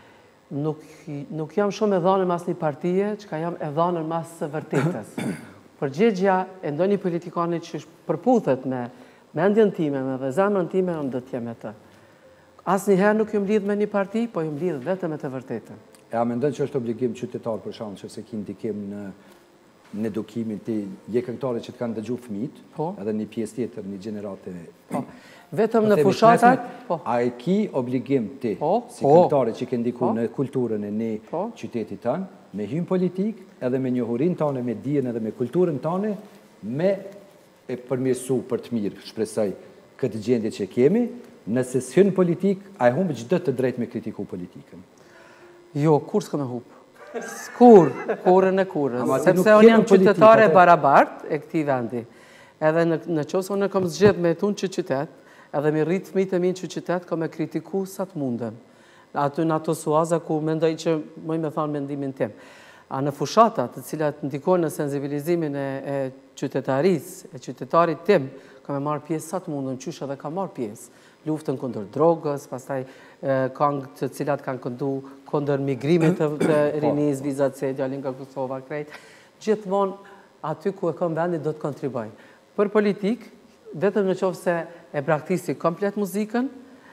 nuk jam shumë e dhanën mas një partije, që ka jam e dhanën mas së vërtetës. Përgjigja e ndonjë politikanit që përputhet me mendjen time dhe zemrën time, unë do t'jem e të. Asnjëherë nuk jam lidh me një parti, po jam lidh vetëm me të vërtetën. E a mendon që është obligim qytetar për shkak që se ki ndikim në edukimin ti je këngëtare që të kanë dëgju fëmijët, edhe një pjesë tjetër, një gjenerate. Po. Vetëm në fushatat, po. A e ki obligim ti, si këngëtare që ke ndiku në kulturën e një qytetit tanë, me hym politik, edhe me njohurin tane, me dijen edhe me kulturën tane, me e përmirësu për të mirë, shpresoj, këtë gjendje që kemi, nëse s'hyn politik, a e humbë çdo të drejtë me kritiku politikën. Jo, kur s'ka me hupë. Kurën e kurës. Sepse unë jam qytetare barabart e këtij vendi. Edhe në qoftë unë kam zgjedh me tunë që qytet, edhe me rritë fëmijët e mi që qytet, kam e kritiku sa të mundem. Aty në ato suaza ku mendoj që mëj me thanë mendimin tim. A në fushatat, të cilat ndikojnë në sensibilizimin e qytetarisë, e qytetarit tim, kam e marrë pjesë sa të mundem, qysh edhe kam marrë pjesë. Luftën kundër drogës, pastaj këngë të cilat kanë këndu kundër migrimit të rinis, vizat se djalin nga Kosova krejt. Gjithmonë aty ku e kam vendit do të kontriboj. Për politik, vetëm në qoftë se e praktisi komplet muzikën,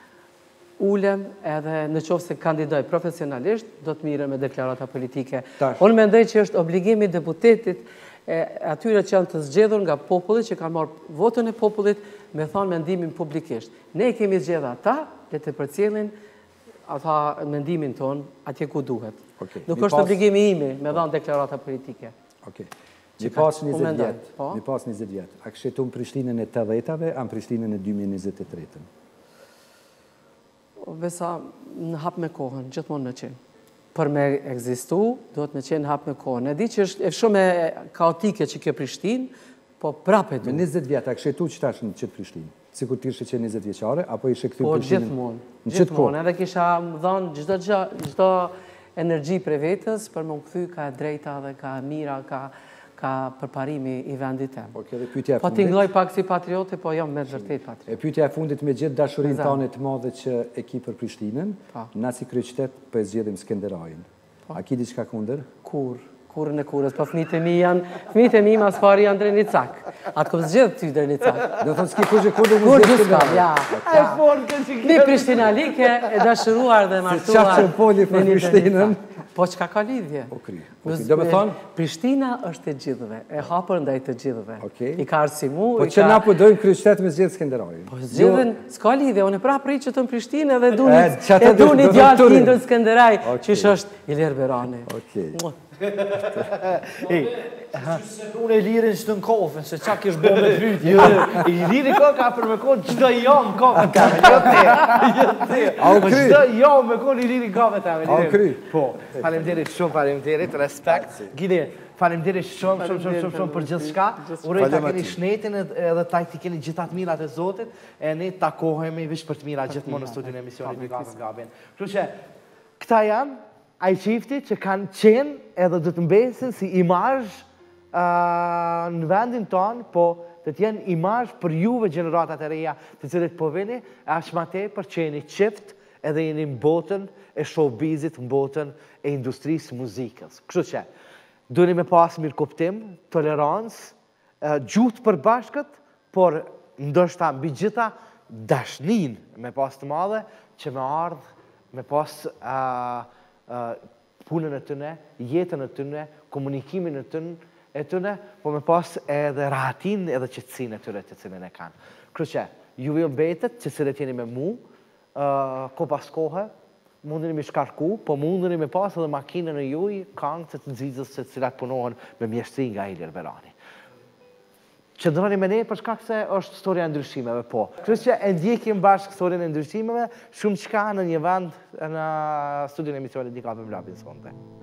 ulem edhe në qoftë se kandidoj profesionalisht, do të mire me deklarata politike. Unë mendoj që është obligimi deputetit atyre që janë të zgjedhur nga populli, që kanë marrë votën e popullit, me thonë mendimin publikisht. Ne kemi zgjedhur ata, le të përcjellin ata mendimin ton atje ku duhet. Nuk është obligimi imi me dhënë deklarata politike. Mi pas 20 vjet, a kështu në Prishtinën e 80-ave, a në Prishtinën e 2023-ën? Besa, në hap me kohën, gjithmonë me qenë. Për me egzistu, duhet me qenë hap me kohën. E di që është shumë kaotike që kjo Prishtinë, po prape du. Me 20 vjetë, a kështu që tash në qëtë Prishtinë? Sikur t'ishtë që 20 vjeqare, apo ishe këthy Prishtinën? Po, gjithmonë. Edhe kisha dhënë gjithdo energji për vetës, për më këthy ka drejta dhe ka mira, ka përparimi i vendit tem. Po t'ingloj pak si patriote, po jam me vërtet patriote. E pyetja e fundit me gjithë dashurin tane të madhe që e ki për Prishtinën, na si kryeqytet për e zgjedhim Skenderajin. A ki diçka kundër? Kurën e kurës, po fëmijët e mi mas pari janë drejt një cak. Atë kom zgjedh ty drejt një cak. Do thonë s'ki kurë kundër më zgjedh Skenderajin. Një prishtinalike e dashuruar dhe martuar. Se qatë poli për Prishtinën. Po që ka lidhje? Do me thonë? Prishtina është e gjithëve, e hapër ndaj të gjithëve. I ka arsimu, po që na po dojmë kryeqytet me zgjedh Skenderajin. Po zgjedhen, s'ka lidhje, unë e pra prit që të në Prishtinë edhe du një djallë tindër Skenderaj, që është Ilir Berani. Unë e lirin së të në kofën, se qa kështë bo me pytje. I liri ka për me konë qdo jam kofën teme, qdo jam me konë i liri kofën teme. A kry? Po, falemderit shumë, falemderit, respekt. Gide, falemderit shumë për gjithë shka. Uroj ta keni shnetin edhe ta ti keni gjithat mirat e Zotit, e ne takohemi vish për të mirat gjithmonë në studion e emisionit Mikafën Gabin. Kështu që, këta janë ai qifti që kanë qenë edhe dhe të mbesin si imazh në vendin tonë, po të t'jenë imazh për juve gjeneratat e reja të cilët po vini, ashmate për qeni qift edhe jeni në botën e showbizit, në botën e industrisë muzikës. Kështu që, duheni me pas mirë kuptim, tolerancë, gjuhë për bashkët, por ndoshta mbi gjitha dashnin me pas të madhe, që me ardhë, me pas punën e tëne, jetën e tëne, komunikimin e tëne, po me pas edhe rahatin edhe qëtësin e tëre të cilën e kanë. Kështu që, juve mbetet që cilët jeni me mu, ko pas kohë, mundeni me shkarku, po mundeni me pas edhe makinën e juj, kangë të nxizës që cilat punohen me mjeshtri nga Ilir Berani. Qëndroni me ne për shkak se është historia e ndryshimeve, po. Kështu që e ndjekim bashkë historinë e ndryshimeve, shumë çka në një vend në studion e emisionit Mikafën Gabin sonte.